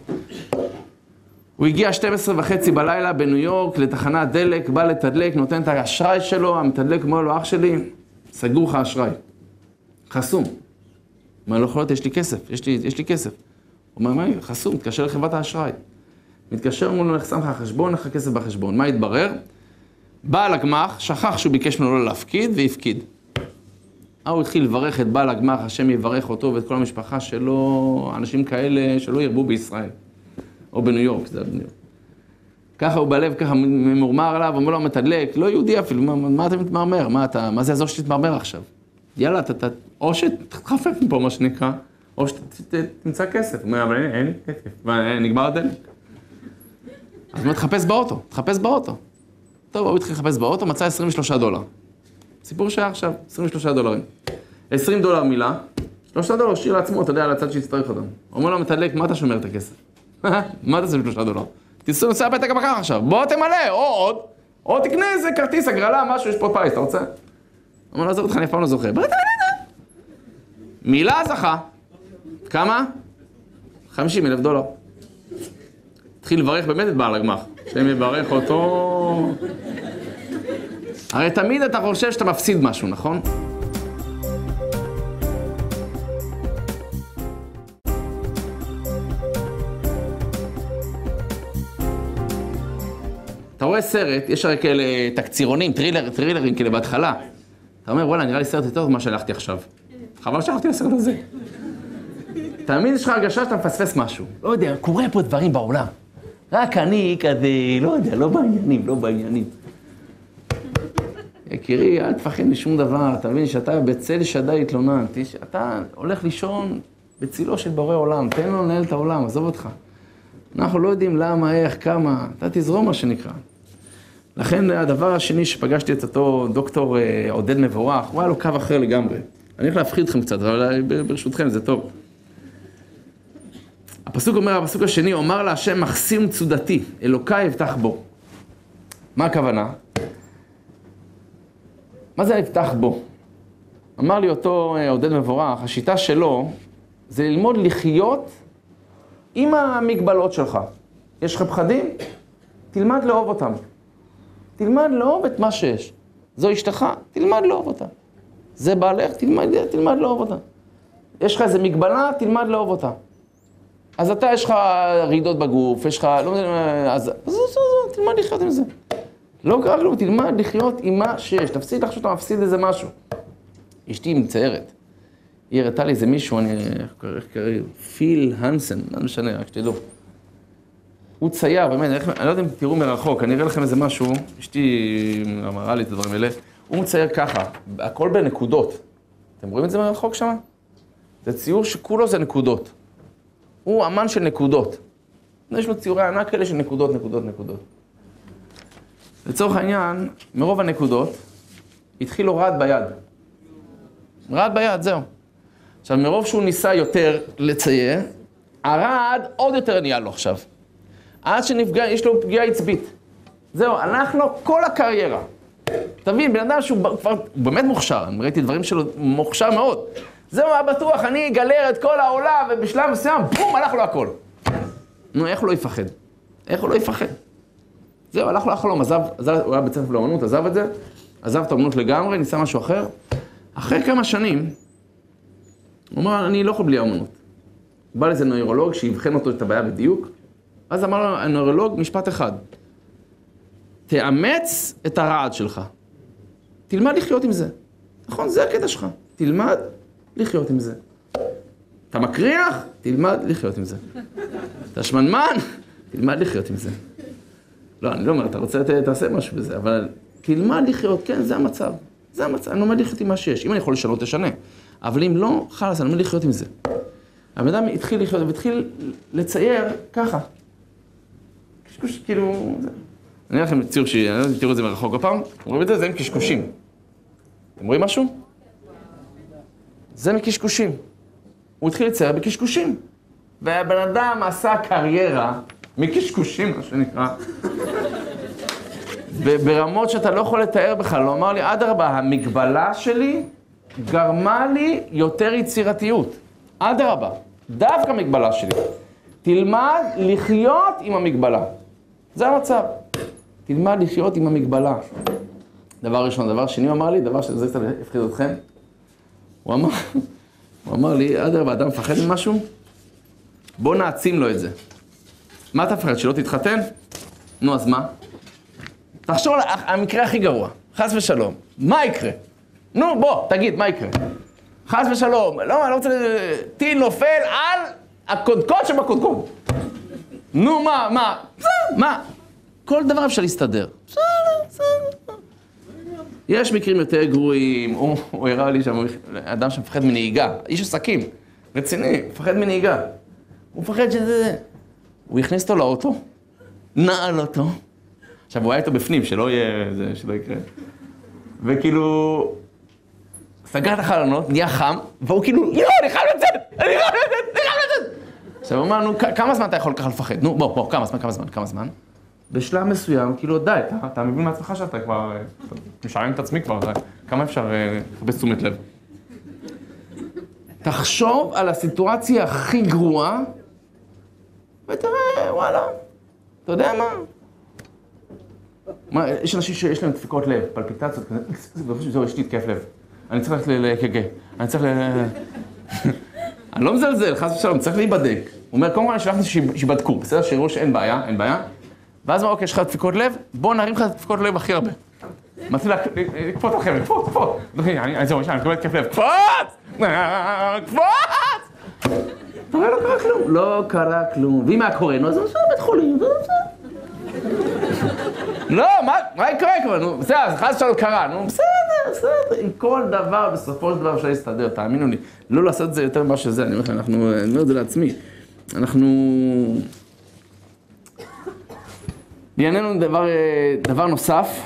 A: הוא הגיע 12:30 בלילה בניו יורק לתחנת דלק, בא לתדלק, נותן את האשראי שלו, המתדלק אומר לו, אח שלי, סגור לך אשראי. חסום. הוא אומר, לא יכול להיות, יש לי כסף, יש לי כסף. הוא אומר, מה, חסום, מתקשר לחברת האשראי. מתקשר מולו, נחסם לך חשבון, לך כסף בחשבון. מה התברר? בעל הגמח, שכח שהוא ביקש ממנו לא להפקיד, והפקיד. הוא התחיל לברך את בעל הגמח, השם יברך אותו ואת כל המשפחה שלו, אנשים כאלה שלא ירבו בישראל. או בניו יורק, זה בניו יורק. ככה הוא בלב, ככה ממורמר עליו, אומר לו, מתדלק, לא יהודי אפילו, מה אתה מתמרמר? מה זה יעזור שתתמרמר עכשיו? יאללה, או שתחפף מפה מה שנקרא, או שתמצא כסף. הוא אומר, אבל אין לי כסף, נגמר הדלק. אז הוא אומר, תחפש באוטו. טוב, הוא התחיל לחפש באוטו, מצא $23. סיפור שהיה עכשיו, $23. $20 מילה, $3 שיר לעצמו, אתה יודע, על הצד שיצטרך אותם. הוא אומר לו, מתדלק, מה אתה שומר את הכסף? מה אתה עושה $3? נוסע הפתק הבקר עכשיו, בוא תמלא, או תקנה איזה כרטיס, הגרלה, משהו, יש פה פייס, אתה רוצה? אומר לו, עזוב אותך, אני אף פעם לא זוכה. בוא תמלא. מילה זכה. כמה? $50,000. התחיל לברך באמת את בעל הגמח. שהם יברך אותו. הרי תמיד אתה חושב שאתה מפסיד משהו, נכון? אתה רואה סרט, יש הרי כאלה תקצירונים, טרילרים כאלה בהתחלה. אתה אומר, וואלה, נראה לי סרט יותר טוב מה שהלכתי עכשיו. חבל שהלכתי לסרט הזה. תמיד יש לך הרגשה שאתה מפספס משהו. לא יודע, קורה פה דברים בעולם. רק אני כזה, לא יודע, לא בעניינים. יקירי, אל תפחד משום דבר, תבין שאתה בצל שדי התלונן. אתה הולך לישון בצילו של בורא עולם, תן לו לנהל את העולם, עזוב אותך. אנחנו לא יודעים למה, איך, כמה, אתה תזרום מה שנקרא. לכן הדבר השני שפגשתי את אותו דוקטור עודד מבורך, הוא היה לו קו אחר לגמרי. אני הולך להפחיד אתכם קצת, אבל ברשותכם זה טוב. הפסוק אומר, הפסוק השני, אומר להשם מחסיר מצודתי, אלוקיי יבטח בו. מה הכוונה? מה זה יבטח בו? אמר לי אותו עודד מבורך, השיטה שלו זה ללמוד לחיות עם המגבלות שלך. יש לך פחדים? תלמד לאהוב אותם. תלמד לאהוב את מה שיש. זו אשתך, תלמד לאהוב אותה. זה בעלך, תלמד לאהוב אותה. יש לך איזו מגבלה, תלמד לאהוב אותה. אז אתה, יש לך רעידות בגוף, יש לך, לא יודע, אז תלמד לחיות עם זה. לא קרה כלום, תלמד לחיות עם מה שיש. תפסיד לך שאתה מפסיד איזה משהו. אשתי מצערת. היא הראתה לי איזה מישהו, איך קרא? פיל הנסן, לא משנה, רק שתדעו. הוא צייר, באמת, אני לא יודע אם תראו מרחוק, אני אראה לכם איזה משהו, אשתי אמרה לי את הדברים האלה, הוא מצייר ככה, הכל בנקודות. אתם רואים את זה מרחוק שם? זה ציור שכולו זה נקודות. הוא אמן של נקודות. יש לו ציורי ענק כאלה של נקודות. לצורך העניין, מרוב הנקודות, התחיל לו רעד ביד. רעד ביד, זהו. עכשיו, מרוב שהוא ניסה יותר לצייר, הרעד עוד יותר נהיה לו עכשיו. עד שנפגע, יש לו פגיעה עצבית. זהו, הלך לו כל הקריירה. תבין, בן אדם שהוא כבר באמת מוכשר, אני ראיתי דברים שלו, מוכשר מאוד. זהו, היה בטוח, אני אגלר את כל העולם, ובשלב מסוים, בום, הלך לו הכל. נו, איך הוא לא יפחד? זהו, הלך לו החלום, עזב, הוא היה בית ספר לאמנות, עזב את זה, עזב את האמנות לגמרי, ניסה משהו אחר. אחרי כמה שנים, הוא אמר, אני לא יכול בלי האמנות. בא לזה נוירולוג שיבחן אותו את הבעיה בדיוק, אז אמר לו, הנוירולוג, משפט אחד. תאמץ את הרעד שלך. תלמד לחיות עם זה. נכון, זה הקטע שלך. תלמד לחיות עם זה. אתה מקריח? תלמד לחיות עם זה. אתה שמנמן? תלמד לחיות עם זה. לא, אני לא אומר, אתה רוצה, תעשה משהו בזה, אבל תלמד לחיות, כן, זה המצב. אני לומד לחיות עם מה שיש. אם אני יכול לשנות, תשנה. אבל אם לא, חלס, אני לומד לחיות עם זה. הבן אדם התחיל לחיות, והתחיל לצייר ככה. קשקוש, כאילו... אני אראה לכם ציור תראו את זה מרחוק הפעם. אתם רואים את זה? זה עם קשקושים. אתם רואים משהו? זה מקשקושים. הוא התחיל לצייר בקשקושים. והבן אדם עשה קריירה מקשקושים, מה שנקרא. ברמות שאתה לא יכול לתאר בכלל. הוא אמר לי, אדרבה, המגבלה שלי גרמה לי יותר יצירתיות. אדרבה, דווקא המגבלה שלי. תלמד לחיות עם המגבלה. זה המצב. תלמד לחיות עם המגבלה. דבר ראשון, דבר שני, הוא אמר לי, דבר שזה קצת הפחיד אתכם. הוא אמר לי, אדרבה, אדם מפחד ממשהו? בוא נעצים לו את זה. מה אתה מפחד? שלא תתחתן? נו, אז מה? תחשוב על המקרה הכי גרוע. חס ושלום. מה יקרה? נו, בוא, תגיד, מה יקרה? חס ושלום. לא, אני לא רוצה... טיל נופל על הקודקוד שבקודקוד. נו, מה? כל דבר אפשר להסתדר. בסדר. יש מקרים יותר גרועים, הוא הראה לי שם, אדם שמפחד מנהיגה, איש עסקים, רציני, מפחד מנהיגה. הוא מפחד שזה... הוא הכניס אותו לאוטו, נעל אותו. עכשיו, הוא היה איתו בפנים, שלא יקרה. וכאילו... סגר את החלונות, נהיה חם, והוא כאילו, לא, אני חייב לצאת! עכשיו, אמרנו, כמה זמן אתה יכול ככה לפחד? נו, בוא, כמה זמן? בשלב מסוים, כאילו, די, אתה מבין מעצמך שאתה כבר... משעמם את עצמי כבר, כמה אפשר לחפש תשומת לב? תחשוב על הסיטואציה הכי גרועה, ותראה, וואלה, אתה יודע מה? יש אנשים שיש להם דפיקות לב, פלפיטציות כזה, זהו, יש לי התקף לב. אני צריך ללכת ל-EKG, אני לא מזלזל, חס ושלום, צריך להיבדק. הוא אומר, קודם כל אני שלחתי שיבדקו, בסדר? שיראו שאין בעיה, ואז מה, אוקיי, יש לך דפיקות לב, בוא נרים לך דפיקות לב הכי הרבה. מתחיל לקפוץ לכם, לקפוץ. אני מקבל התקף לב, קפוץ! תראה, לא קרה כלום. ואם היה קורה, נו, זה עושה בית חולים, לא, מה יקרה? נו, בסדר, חס ושלום קרה, נו, בסדר. עם כל דבר, בסופו של דבר אפשר להסתדר, תאמינו לי. לא לעשות את זה יותר ממה שזה, אני אומר לכם, אני אומר את זה לעצמי. בענייננו דבר נוסף,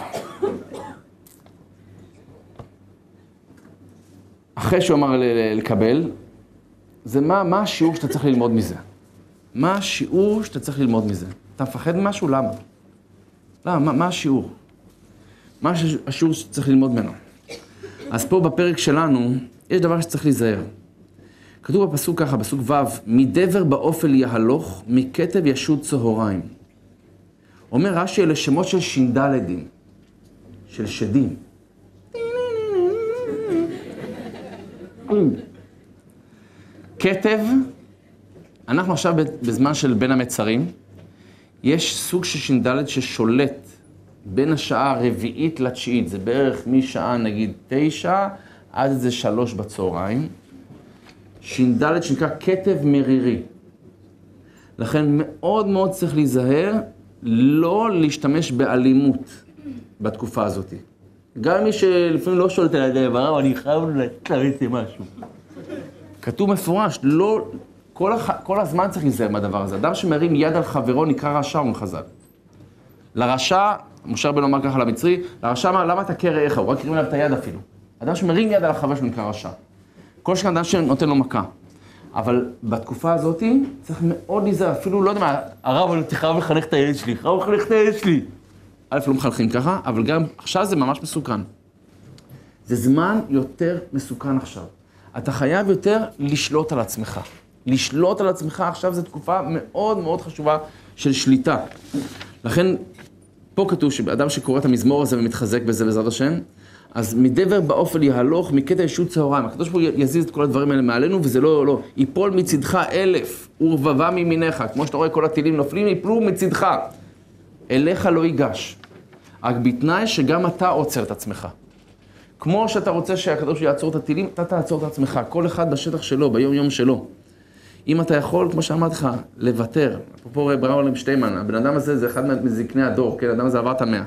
A: אחרי שהוא אמר לקבל, זה מה השיעור שאתה צריך ללמוד מזה? מה השיעור שאתה צריך ללמוד מזה? אתה מפחד ממשהו? למה? מה השיעור? מה השיעור שצריך ללמוד ממנו? אז פה בפרק שלנו, יש דבר שצריך להיזהר. כתוב בפסוק ככה, פסוק ו', מדבר באופל יהלוך, מכתב ישוד צהריים. אומר רש"י, אלה שמות של שינדלדים, של שדים. כתב, אנחנו עכשיו בזמן של בין המצרים, יש סוג של שינדלד ששולט בין השעה הרביעית לתשיעית, זה בערך משעה נגיד 9 עד איזה 3 בצהריים. שינדלד שנקרא כתב מרירי. לכן מאוד מאוד צריך להיזהר לא להשתמש באלימות בתקופה הזאת. גם מי שלפעמים לא שולט על הדבר, אני חייב להריץ משהו. כתוב מפורש, לא, כל הזמן צריך להיזהר מהדבר הזה. אדם שמרים יד על חברו נקרא רשע ומחזק. לרשע, משה רבנו אמר ככה למצרי, לרשע אמר, למה אתה כרעך? הוא רק הרים עליו את היד אפילו. אדם שמרים יד על החבר שלו נקרא רשע. כל שכן אדם שנותן לו מכה. אבל בתקופה הזאת צריך מאוד להיזהר, אפילו לא יודע מה, הרב, אני חייב לחנך את הילד שלי, א', לא מחנכים ככה, אבל גם עכשיו זה ממש מסוכן. זה זמן יותר מסוכן עכשיו. אתה חייב יותר לשלוט על עצמך. לשלוט על עצמך עכשיו זו תקופה מאוד מאוד חשובה של שליטה. לכן, פה כתוב שאדם שקורא את המזמור הזה ומתחזק בזה בעזרת השם, אז מדבר באופל יהלוך, מקטע ישוד צהריים. הקדוש ברוך הוא יזיז את כל הדברים האלה מעלינו, וזה לא. ייפול מצדך 1000, ורבבה מימינך. כמו שאתה רואה, כל הטילים נופלים, ייפלו מצדך. אליך לא ייגש. רק בתנאי שגם אתה עוצר את עצמך. כמו שאתה רוצה שהקדוש ברוך הוא יעצור את הטילים, אתה תעצור את עצמך. כל אחד בשטח שלו, ביום יום שלו. אם אתה יכול, כמו שאמרתי לך, לוותר. פה ברא עולם שטיימן, הבן אדם הזה זה אחד מזקני הדור, כן? האדם הזה עבר את 100.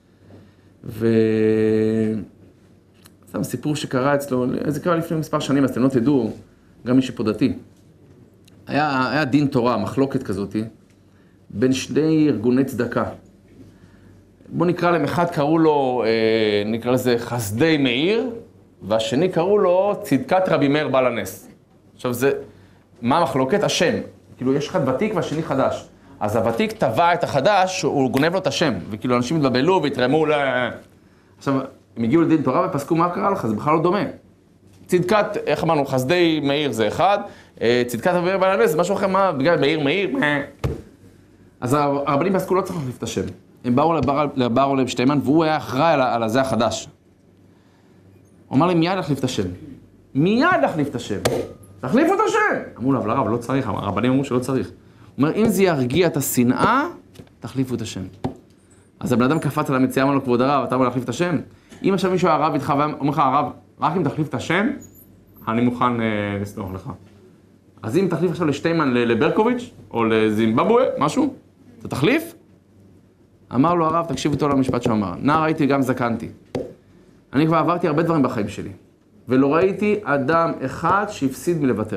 A: סתם סיפור שקרה אצלו, זה קרה לפני מספר שנים, אז אתם לא תדעו, גם מי שפה דתי. היה דין תורה, מחלוקת כזאת, בין שני ארגוני צדקה. בוא נקרא להם, אחד קראו לו, נקרא לזה חסדי מאיר, והשני קראו לו צדקת רבי מאיר בעל הנס. עכשיו זה, מה המחלוקת? השם. כאילו יש אחד ותיק והשני חדש. אז הוותיק טבע את החדש, הוא גונב לו את השם, וכאילו אנשים התבלבלו והתרמו עכשיו, הם הגיעו לדין תורה ופסקו מה קרה לך, זה בכלל לא דומה. צדקת, איך אמרנו, חסדי מאיר זה אחד, צדקת רבי מאיר בעל הנס זה משהו אחר, מה, בגלל מאיר. אז הרבנים פסקו לא צריך להחליף את השם. הם באו לבר עולם שטיימן, והוא היה אחראי על הזה החדש. הוא אמר לי, מיד להחליף את השם. תחליפו את השם! אמרו לו, אבל הרב, לא צריך, הרבנים אמרו שלא צריך. הוא אומר, אם זה ירגיע את השנאה, תחליפו את השם. אז הבן אדם קפץ על המציאה, אמר לו, כבוד הרב, אתה אמר להחליף את השם? אם עכשיו מישהו הרב איתך ואומר לך, הרב, רק אם תחליף את השם, אני מוכן לסלוח לך. אז אם תחליף עכשיו לשטיימן לברקוביץ', או לזימבבואה, משהו, אתה תחליף? אמר לו הרב, תקשיב איתו למשפט שאמר, נער הייתי גם זקנתי. אני כבר עברתי הרבה דברים בחיים שלי, ולא ראיתי אדם אחד שהפסיד מלוותר.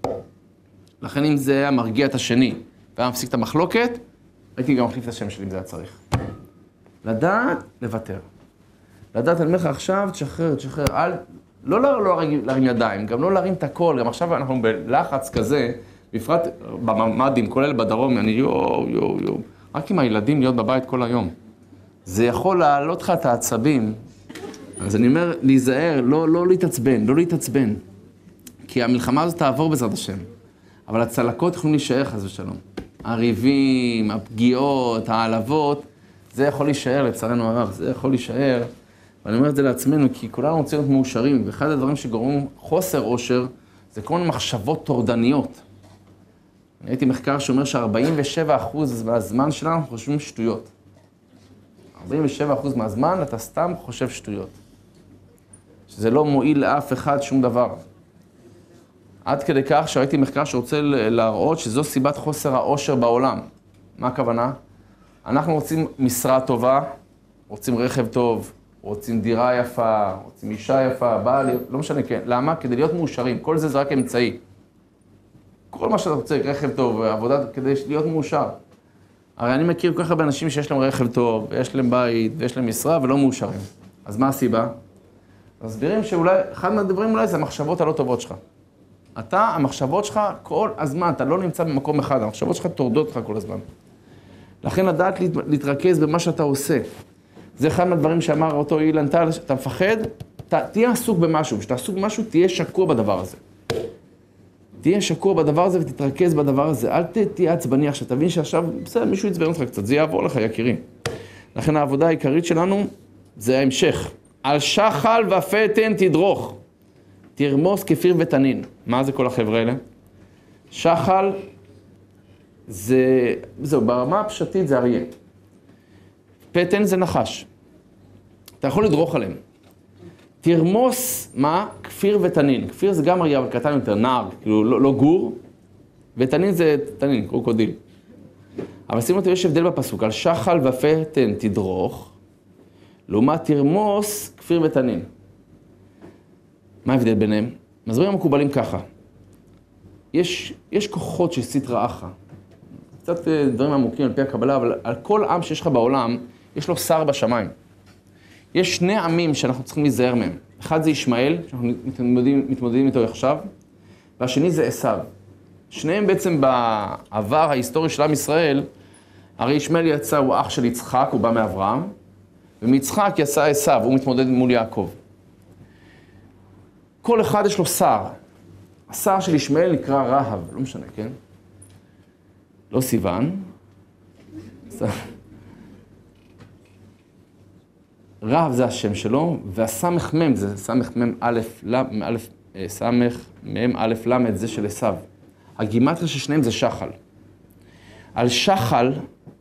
A: לכן אם זה היה מרגיע את השני, והיה מפסיק את המחלוקת, הייתי גם מחליף את השם שלי אם זה היה צריך. לדעת, לוותר. לדעת, אני אומר לך עכשיו, תשחרר, לא להרים ידיים, גם לא להרים את הכל, גם עכשיו אנחנו בלחץ כזה, בפרט בממ"דים, כולל בדרום, אני יו, רק עם הילדים להיות בבית כל היום. זה יכול להעלות לך את העצבים. אז אני אומר, להיזהר, לא להתעצבן, כי המלחמה הזאת תעבור בעזרת השם. אבל הצלקות יכולים להישאר חס ושלום. הריבים, הפגיעות, העלבות, זה יכול להישאר לצערנו הרב, זה יכול להישאר. ואני אומר את זה לעצמנו, כי כולנו רוצים להיות מאושרים, ואחד הדברים שגורמים חוסר אושר, זה כל מיני מחשבות טורדניות. אני הייתי מחקר שאומר ש47% מהזמן שלנו חושבים שטויות. 47% מהזמן אתה סתם חושב שטויות. שזה לא מועיל לאף אחד שום דבר. עד כדי כך שהייתי מחקר שרוצה להראות שזו סיבת חוסר האושר בעולם. מה הכוונה? אנחנו רוצים משרה טובה, רוצים רכב טוב, רוצים דירה יפה, רוצים אישה יפה, בעל, לא משנה, כן. למה? כדי להיות מאושרים. כל זה רק אמצעי. כל מה שאתה רוצה, רכב טוב, עבודה, כדי להיות מאושר. הרי אני מכיר כל כך הרבה אנשים שיש להם רכב טוב, ויש להם בית, ויש להם משרה, ולא מאושרים. אז מה הסיבה? מסבירים שאולי, אחד מהדברים אולי זה המחשבות הלא טובות שלך. המחשבות שלך כל הזמן, אתה לא נמצא במקום אחד, המחשבות שלך טורדות לך כל הזמן. לכן לדעת להתרכז במה שאתה עושה. זה אחד מהדברים שאמר אותו אילן טל, אתה מפחד, תהיה עסוק במשהו, כשאתה עסוק במשהו, תהיה שקוע בדבר הזה. תהיה שקוע בדבר הזה ותתרכז בדבר הזה, אל תהיה עצבני עכשיו, תבין שעכשיו, בסדר, מישהו יצבן אותך קצת, זה יעבור לך, יקירי. לכן העבודה העיקרית שלנו זה ההמשך. על שחל ופתן תדרוך, תרמוס כפיר ותנין. מה זה כל החבר'ה האלה? שחל זהו, ברמה הפשטית זה אריה. פתן זה נחש. אתה יכול לדרוך עליהם. תרמוס, מה? כפיר ותנין. כפיר זה גם אריה, אבל קטן יותר, נער, כאילו לא גור. ותנין זה תנין, קרוקודיל. אבל שימו אותי, יש הבדל בפסוק. על שחל ופתן תדרוך, לעומת תרמוס, כפיר ותנין. מה ההבדל ביניהם? מסבירים המקובלים ככה. יש כוחות של סטרא אחרא. קצת דברים עמוקים על פי הקבלה, אבל על כל עם שיש לך בעולם, יש לו שר בשמיים. יש שני עמים שאנחנו צריכים להיזהר מהם. אחד זה ישמעאל, שאנחנו מתמודדים איתו עכשיו, והשני זה עשיו. שניהם בעצם בעבר ההיסטורי של עם ישראל, הרי ישמעאל יצא, הוא אח של יצחק, הוא בא מאברהם, ומיצחק יצא עשיו, הוא מתמודד מול יעקב. כל אחד יש לו שר. השר של ישמעאל נקרא רהב, לא משנה, כן? לא סיוון. רהב זה השם שלו, והסמך מם, זה סמך מם א' סמך מם א' למד, זה של עשיו. הגימטריה של שניהם זה שחל. על שחל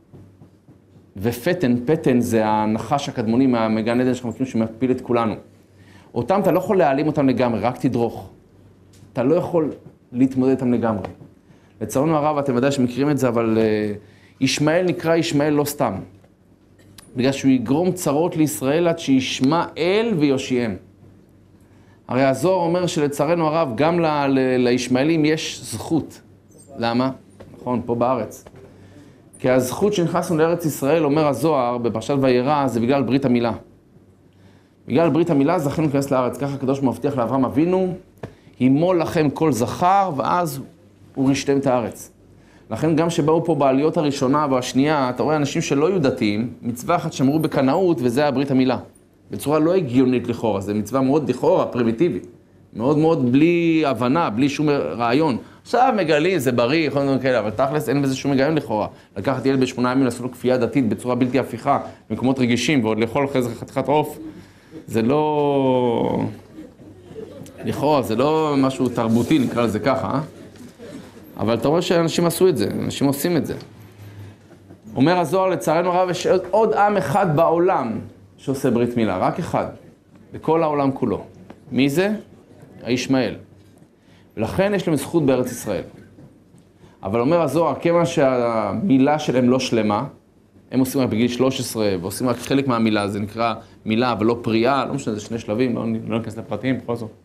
A: ופתן, פתן זה הנחש הקדמוני מהגן עדן שאנחנו מכירים שמפיל את כולנו. אותם אתה לא יכול להעלים אותם לגמרי, רק תדרוך. אתה לא יכול להתמודד איתם לגמרי. לצערנו הרב, אתם ודאי שמכירים את זה, אבל ישמעאל נקרא ישמעאל לא סתם. בגלל שהוא יגרום צרות לישראל עד שישמע אל ויושיעם. הרי הזוהר אומר שלצערנו הרב, גם לישמעאלים יש זכות. למה? נכון, פה בארץ. כי הזכות שנכנסנו לארץ ישראל, אומר הזוהר, בפרשת וירא, זה בגלל ברית המילה. בגלל ברית המילה זכינו להיכנס לארץ. ככה הקדוש מבטיח לאברהם אבינו, הימול לכם כל זכר, ואז הוא רשתם את הארץ. לכן גם שבאו פה בעליות הראשונה והשנייה, אתה רואה אנשים שלא היו דתיים, מצווה אחת שמרו בקנאות, וזה הברית המילה. בצורה לא הגיונית לכאורה, זה מצווה מאוד לכאורה, פרימיטיבית. מאוד מאוד בלי הבנה, בלי שום רעיון. עכשיו מגלים, זה בריא, יכול להיות כאלה, אבל תכלס אין בזה שום היגיון לכאורה. לקחת ילד ב8 ימים, לעשות לו כפייה דתית בצורה בלתי הפיכה, במקומות רגישים, ועוד לאכול אחרי זה חתיכת עוף, זה לא... לכאורה, זה לא משהו תרבותי, נקרא לזה ככה, אבל אתה רואה שאנשים עשו את זה, אנשים עושים את זה. אומר הזוהר, לצערנו הרב, יש עוד עם אחד בעולם שעושה ברית מילה, רק אחד, בכל העולם כולו. מי זה? הישמעאל. ולכן יש להם זכות בארץ ישראל. אבל אומר הזוהר, כיוון שהמילה שלהם לא שלמה, הם עושים רק בגיל 13, ועושים רק חלק מהמילה, זה נקרא מילה ולא פריאה, לא משנה, זה שני שלבים, לא נכנס לפרטים, בכל זאת.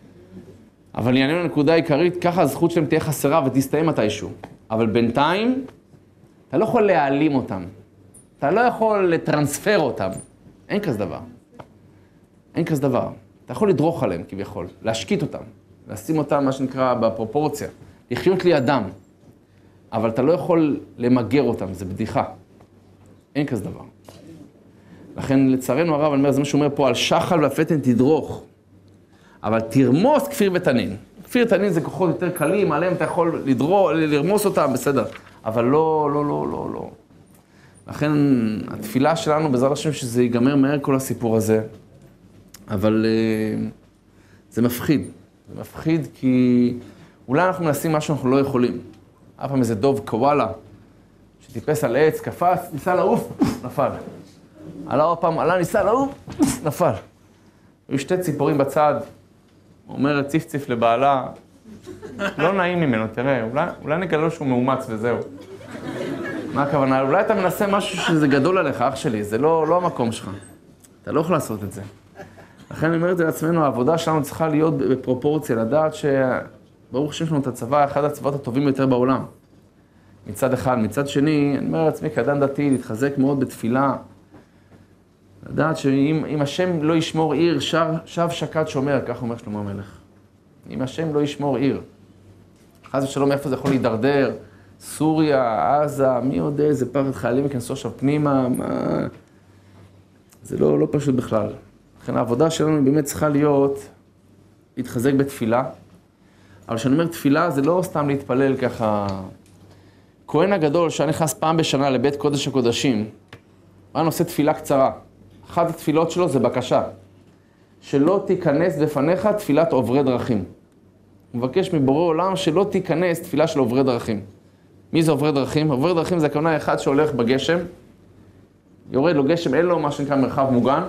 A: אבל לענייננו נקודה עיקרית, ככה הזכות שלהם תהיה חסרה ותסתיים מתישהו. אבל בינתיים, אתה לא יכול להעלים אותם. אתה לא יכול לטרנספר אותם. אין כזה דבר. אין כזה דבר. אתה יכול לדרוך עליהם כביכול, להשקיט אותם, לשים אותם, מה שנקרא, בפרופורציה, לחיות לידם. אבל אתה לא יכול למגר אותם, זה בדיחה. אין כזה דבר. לכן, לצערנו הרב, אני אומר, זה מה שהוא אומר פה, על שחל והפטן תדרוך. אבל תרמוס כפיר ותנין. כפיר ותנין זה כוחות יותר קלים, עליהם אתה יכול לרמוס אותם, בסדר. אבל לא, לא, לא, לא, לא. לכן, התפילה שלנו, בעזרת השם, שזה ייגמר מהר כל הסיפור הזה. אבל זה מפחיד. זה מפחיד כי אולי אנחנו מנסים משהו שאנחנו לא יכולים. אף פעם איזה דוב קוואלה, שטיפס על עץ, קפץ, ניסה לעוף, נפל. עלה עוד פעם, עלה, ניסה לעוף, נפל. היו שתי ציפורים בצד, אומרת ציף לבעלה, לא נעים ממנו, תראה, אולי נגלה שהוא מאומץ וזהו. מה הכוונה? אולי אתה מנסה משהו שזה גדול עליך, אח שלי, זה לא המקום שלך. אתה לא יכול לעשות את זה. לכן אני אומר את זה לעצמנו, העבודה שלנו צריכה להיות בפרופורציה, לדעת שברוך השם שלנו את הצבא, אחד הצבאות הטובים ביותר בעולם. מצד אחד. מצד שני, אני אומר לעצמי, כאדם דתי, להתחזק מאוד בתפילה, לדעת שאם השם לא ישמור עיר, שב שקד שומר, כך אומר שלמה המלך. אם השם לא ישמור עיר, חס ושלום איפה זה יכול להידרדר, סוריה, עזה, מי יודע, איזה פחד חיילים יכנסו עכשיו פנימה, מה... זה לא פשוט בכלל. לכן העבודה שלנו באמת צריכה להיות להתחזק בתפילה, אבל כשאני אומר תפילה זה לא סתם להתפלל ככה. כהן הגדול שהיה נכנס פעם בשנה לבית קודש הקודשים, היה נושא תפילה קצרה. אחת התפילות שלו זה בקשה, שלא תיכנס בפניך תפילת עוברי דרכים. הוא מבקש מבורא עולם שלא תיכנס תפילה של עוברי דרכים. מי זה עוברי דרכים? עוברי דרכים זה הכוונה אחד שהולך בגשם, יורד לו גשם, אין לו מה שנקרא מרחב מוגן,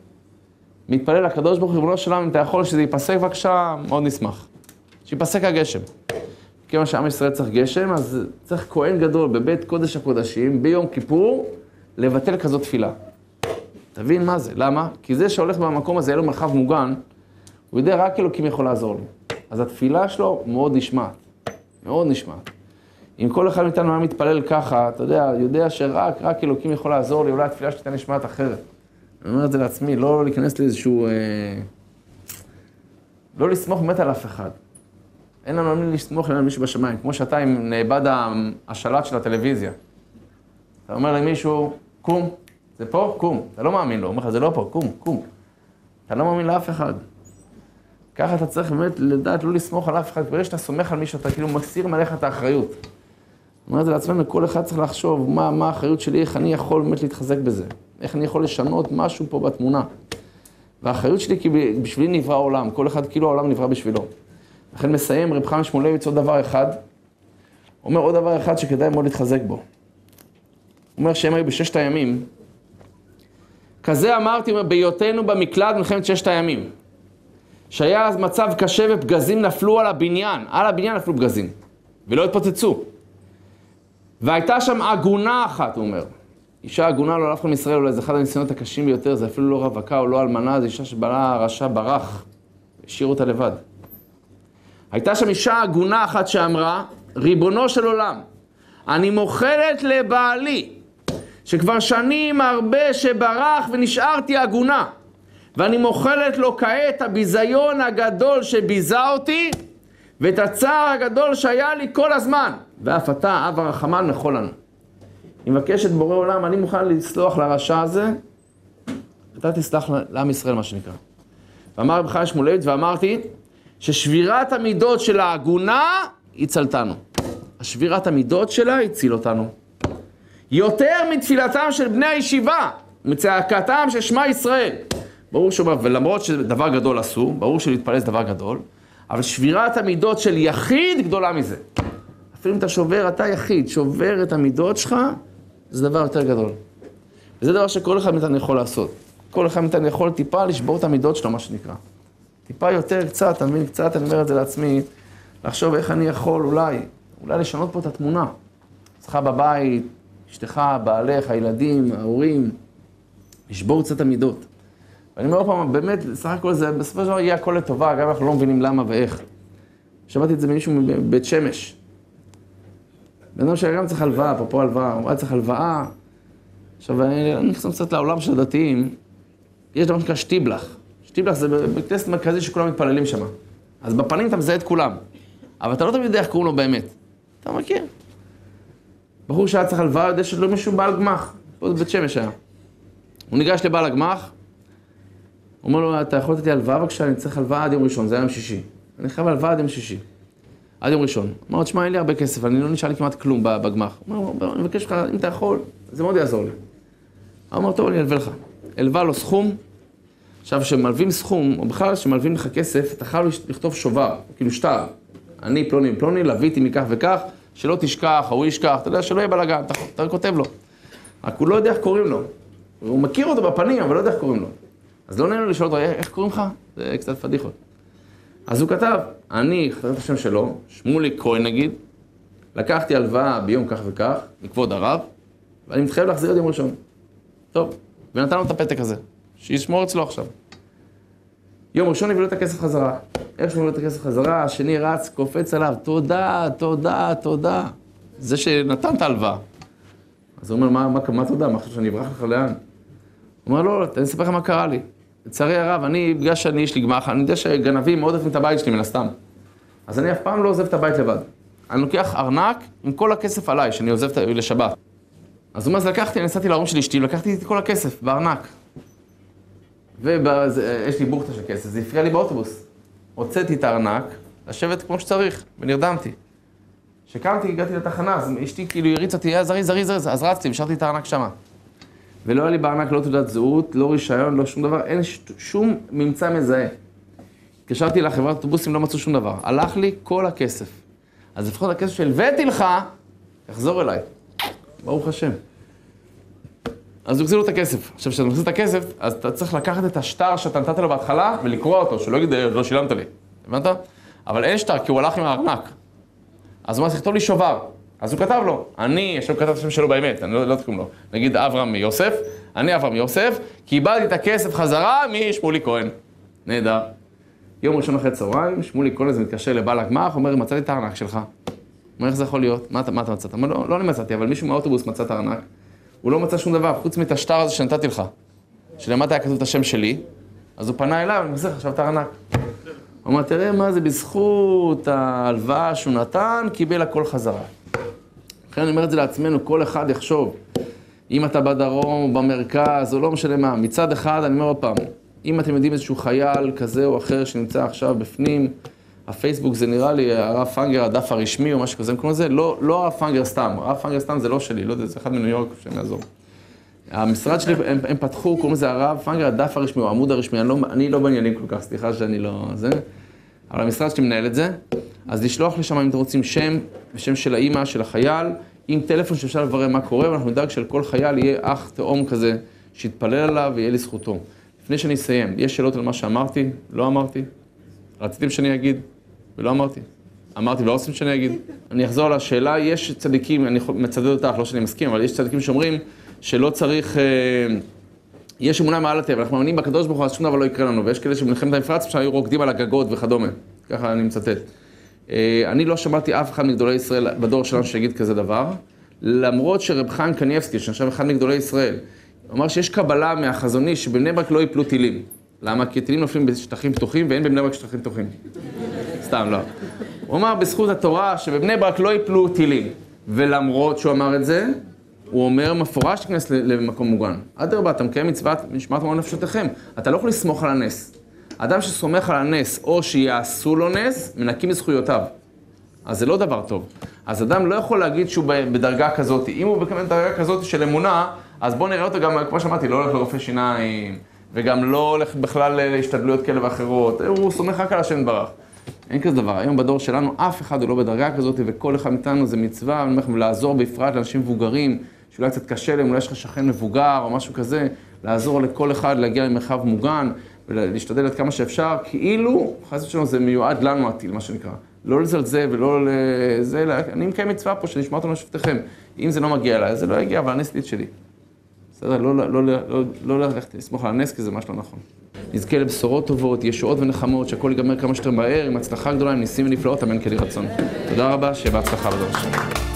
A: מתפלל לקדוש ברוך הוא, ריבונו של עולם, אם אתה יכול שזה ייפסק בבקשה, מאוד נשמח. שיפסק הגשם. כיוון שעם ישראל צריך גשם, אז צריך כהן גדול בבית קודש הקודשים, ביום כיפור, לבטל כזאת תפילה. תבין מה זה, למה? כי זה שהולך במקום הזה, יהיה לו מרחב מוגן, הוא יודע רק אלוקים יכול לעזור לו. אז התפילה שלו מאוד נשמעת, מאוד נשמעת. אם כל אחד מאיתנו היה מתפלל ככה, אתה יודע שרק אלוקים יכול לעזור לי, אולי התפילה שלי תהיה נשמעת אחרת. אני אומר את זה לעצמי, לא להיכנס לאיזשהו... לא לסמוך באמת על אף אחד. אין לנו מי לסמוך על מישהו בשמיים, כמו שאתה עם נאבד השלט של הטלוויזיה. אתה אומר למישהו, קום, זה פה? קום. אתה לא מאמין לו, הוא אומר לך, זה לא פה, קום. אתה לא מאמין לאף אחד. ככה אתה צריך באמת לדעת לא לסמוך על אף אחד, ברגע שאתה סומך על מישהו, אתה כאילו מסיר מעליך את האחריות. אני אומר את זה לעצמנו, כל אחד צריך לחשוב מה האחריות שלי, איך אני יכול באמת להתחזק בזה. איך אני יכול לשנות משהו פה בתמונה. והאחריות שלי כי בשבילי נברא העולם, כל אחד כאילו העולם נברא בשבילו. לכן מסיים רב חיים שמואלביץ עוד דבר אחד, אומר עוד דבר אחד שכדאי מאוד להתחזק בו. הוא אומר שהם היו בששת הימים, כזה אמרתי, בהיותנו במקלט מלחמת ששת הימים, שהיה אז מצב קשה ופגזים נפלו על הבניין נפלו פגזים, ולא התפוצצו. והייתה שם עגונה אחת, הוא אומר. אישה עגונה לא הלכה מישראל, אולי זה אחד הניסיונות הקשים ביותר, זה אפילו לא רווקה או לא אלמנה, זה אישה שבעלה הרשע ברח, השאיר אותה לבד. הייתה שם אישה עגונה אחת שאמרה, ריבונו של עולם, אני מוכרת לבעלי, שכבר שנים הרבה שברח ונשארתי עגונה, ואני מוכרת לו כעת הביזיון הגדול שביזה אותי, ואת הצער הגדול שהיה לי כל הזמן, ואף אתה, אב הרחמן, מחול לנו. אני מבקש את בורא עולם, אני מוכן לסלוח לרשע הזה, אתה תסלח לעם ישראל, מה שנקרא. ואמר רב חיים שמואלביץ, ואמרתי, ששבירת המידות של העגונה הצלתנו. השבירת המידות שלה הציל אותנו. יותר מתפילתם של בני הישיבה, מצעקתם של שמע ישראל. ברור שאומר, ולמרות שדבר גדול עשו, ברור שלהתפלל זה דבר גדול, אבל שבירת המידות של יחיד גדולה מזה. אפילו אם אתה שובר, אתה יחיד, שובר את המידות שלך, זה דבר יותר גדול. וזה דבר שכל אחד מאיתנו יכול לעשות. כל אחד מאיתנו יכול טיפה לשבור את המידות שלו, מה שנקרא. טיפה יותר קצת, אני מבין קצת, אני אומר את זה לעצמי, לחשוב איך אני יכול אולי לשנות פה את התמונה. אצלך בבית, אשתך, בעלך, הילדים, ההורים, לשבור קצת המידות. ואני אומר פעם, באמת, סך הכל זה, בסופו של דבר יהיה הכל לטובה, גם אם אנחנו לא מבינים למה ואיך. שמעתי את זה ממישהו מבית שמש. בן אדם שגם צריך הלוואה, אפרופו הלוואה, הוא היה צריך הלוואה. עכשיו, אני נכנס קצת לעולם של הדתיים, יש דבר שנקרא שטיבלח. שטיבלח זה בית כנסת מרכזי שכולם מתפללים שם. אז בפנים אתה מזהה את כולם. אבל אתה לא תמיד יודע איך קוראים לו באמת. אתה מכיר. בחור שהיה צריך הלוואה, יודע שלא מישהו בעל גמח. פה זה בית שמש היה. הוא ניגש לבעל הגמח, הוא אומר לו, אתה יכול לתת לי הלוואה בבקשה, אני צריך הלוואה עד יום ראשון, זה היה יום שישי. אני חייב הלוואה עד יום שישי. עד יום ראשון. אמר, תשמע, אין לי הרבה כסף, אני לא נשאר לי כמעט כלום בגמח. הוא אומר, אני מבקש לך, אם אתה יכול, זה מאוד יעזור לי. הוא אמר, טוב, אני אלווה לך. אלווה לו סכום. עכשיו, כשמלווים סכום, או בכלל כשמלווים לך כסף, אתה חייב לכתוב שובר, כאילו שטר. אני פלוני, לוויתי מכך וכך, שלא תשכח, או הוא ישכח, אתה יודע, שלא יהיה בלגן, אתה כותב לו. רק הוא לא יודע איך קוראים לו. הוא מכיר אותו בפנים, אבל לא יודע איך קוראים לו. אז לא נעים לו לשאול אותו, איך קוראים לך? זה קצת פדיחות. אז הוא כתב, אני חתרתי את השם שלו, שמולי כהן נגיד, לקחתי הלוואה ביום כך וכך, מכבוד הרב, ואני מתחייב להחזיר את יום ראשון. טוב, ונתן לו את הפתק הזה, שישמור אצלו עכשיו. יום ראשון הביא לו את הכסף חזרה. איך שהוא הביא לו את הכסף חזרה, השני רץ, קופץ עליו, תודה. זה שנתן את ההלוואה. אז הוא אומר, מה תודה? מה חושב שאני אברח לך לאן? הוא אומר, לא, אני אספר לך מה קרה לי. לצערי הרב, בגלל שאני יש לי גמח, אני יודע שגנבים מאוד אוהבים את הבית שלי מן הסתם. אז אני אף פעם לא עוזב את הבית לבד. אני לוקח ארנק עם כל הכסף עליי, שאני עוזב לשבת. אז הוא אומר, אז לקחתי, אני נסעתי להורים של אשתי, לקחתי את כל הכסף בארנק. ויש לי בוכטה של כסף, זה הפריע לי באוטובוס. הוצאתי את הארנק, לשבת כמו שצריך, ונרדמתי. כשקמתי, הגעתי לתחנה, אז אשתי כאילו הריצה אותי, זריז, אז רצתי, ושארתי את הארנק שמה. ולא היה לי בארנק לא תעודת זהות, לא רישיון, לא שום דבר, אין שום ממצא מזהה. התקשרתי לחברת אוטובוסים, לא מצאו שום דבר. הלך לי כל הכסף. אז לפחות הכסף שהלוויתי לך, יחזור אליי. ברוך השם. אז הוא החזיר לו את הכסף. עכשיו, כשאתה מחזיר את הכסף, אז אתה צריך לקחת את השטר שאתה נתת לו בהתחלה, ולקרוא אותו, שלא יגיד, לא שילמת לי. הבנת? אבל אין שטר, כי הוא הלך עם הארנק. אז הוא צריך לכתוב לי שובר. אז הוא כתב לו, יש לו כתב את השם שלו באמת, אני לא תקום לו. נגיד אברהם יוסף, אני אברהם יוסף, קיבלתי את הכסף חזרה משמולי כהן. נהדר. יום ראשון אחרי צהריים, שמולי כהן הזה מתקשר לבעל הגמח, אומר, מצאתי את הארנק שלך. אומר, איך זה יכול להיות? מה אתה מצאת? אומר, לא אני מצאתי, אבל מישהו מהאוטובוס מצא את הארנק. הוא לא מצא שום דבר, חוץ מאת השטר הזה שנתתי לך. שלמטה היה כתוב את השם שלי, אז הוא פנה אליו, אני מחזיר עכשיו את הארנק. הוא אומר, תראה מה זה בזכות ההלוואה שהוא נתן, קיבל הכל חזרה. לכן אני אומר את זה לעצמנו, כל אחד יחשוב, אם אתה בדרום, במרכז, או לא משנה מה, מצד אחד, אני אומר עוד פעם, אם אתם יודעים איזשהו חייל כזה או אחר שנמצא עכשיו בפנים, הפייסבוק זה נראה לי, הרב פנגר, הדף הרשמי או משהו כזה, הם קוראים לזה, לא הרב פנגר סתם, הרב פנגר סתם זה לא שלי, לא יודע, זה אחד מניו יורק שהם יעזור. המשרד שלי, הם פתחו, קוראים לזה הרב פנגר, הדף הרשמי או העמוד הרשמי, אני לא בעניינים כל כך, סליחה שאני לא זה, אבל המשרד שלי מנהל את זה, אז לשלוח לשם אם אתם רוצים שם של האמא, של החייל, עם טלפון שאפשר לברר מה קורה, ואנחנו נדאג שלכל חייל יהיה אח תאום כזה, שיתפלל עליו ויהיה לזכותו. לפני שאני אסיים, יש שאלות על מה שאמרתי, לא אמרתי, רציתם שאני אגיד, ולא אמרתי. אמרתי ולא רוצים שאני אגיד. אני אחזור על השאלה, יש צדיקים, אני מצדד אותך, לא שאני מסכים, אבל יש צדיקים שאומרים שלא צריך, יש אמונה מעל הטבע, אנחנו מאמינים בקדוש ברוך הוא, אז שום דבר לא יקרה לנו, ויש כאלה שמלחמת המפרץ, שהיו רוקדים על הגגות וכדומה. ככה אני מצטט. אני לא שמעתי אף אחד מגדולי ישראל בדור שלנו שיגיד כזה דבר, למרות שרב חיים קניבסקי, שנחשב אחד מגדולי ישראל, אמר שיש קבלה מהחזון איש שבבני ברק לא ייפלו טילים. למה? כי טילים נופלים בשטחים פתוחים ואין בבני ברק שטחים פתוחים. סתם לא. הוא אמר בזכות התורה שבבני ברק לא ייפלו טילים. ולמרות שהוא אמר את זה, הוא אומר מפורש להיכנס למקום מוגן. אדרבה, אתה מקיים מצוות משמעת ממון נפשותיכם. אתה לא יכול לסמוך על הנס. אדם שסומך על הנס או שיעשו לו נס, מנקים מזכויותיו. אז זה לא דבר טוב. אז אדם לא יכול להגיד שהוא בדרגה כזאת. אם הוא בדרגה כזאת של אמונה, אז בוא נראה אותו גם, כמו שאמרתי, לא הולך לרופא שיניים, וגם לא הולך בכלל להשתדלויות כאלה ואחרות. הוא סומך רק על השם יתברך. אין כזה דבר. היום בדור שלנו אף אחד הוא לא בדרגה כזאת, וכל אחד מאיתנו זה מצווה, לעזור בפרט לאנשים מבוגרים, שאולי קצת קשה להם, אולי יש לך שכן מבוגר או משהו כזה, לעזור לכל אחד להגיע למרחב מוגן, ולהשתדל עד כמה שאפשר, כאילו, חס ושלום זה מיועד לנו הטיל, מה שנקרא. לא לזלזל ולא לזה, אני מקיים מצווה פה שנשמע אותנו לשופטיכם. אם זה לא מגיע אליי, זה לא יגיע, אבל הנס ליד שלי. בסדר, לא ללכת לסמוך על הנס, כי זה ממש לא נכון. נזכה לבשורות טובות, ישועות ונחמות, שהכל ייגמר כמה שיותר מהר, עם הצלחה גדולה, עם ניסים ונפלאות, אמן כן יהי רצון. תודה רבה, שיהיה בהצלחה בדור.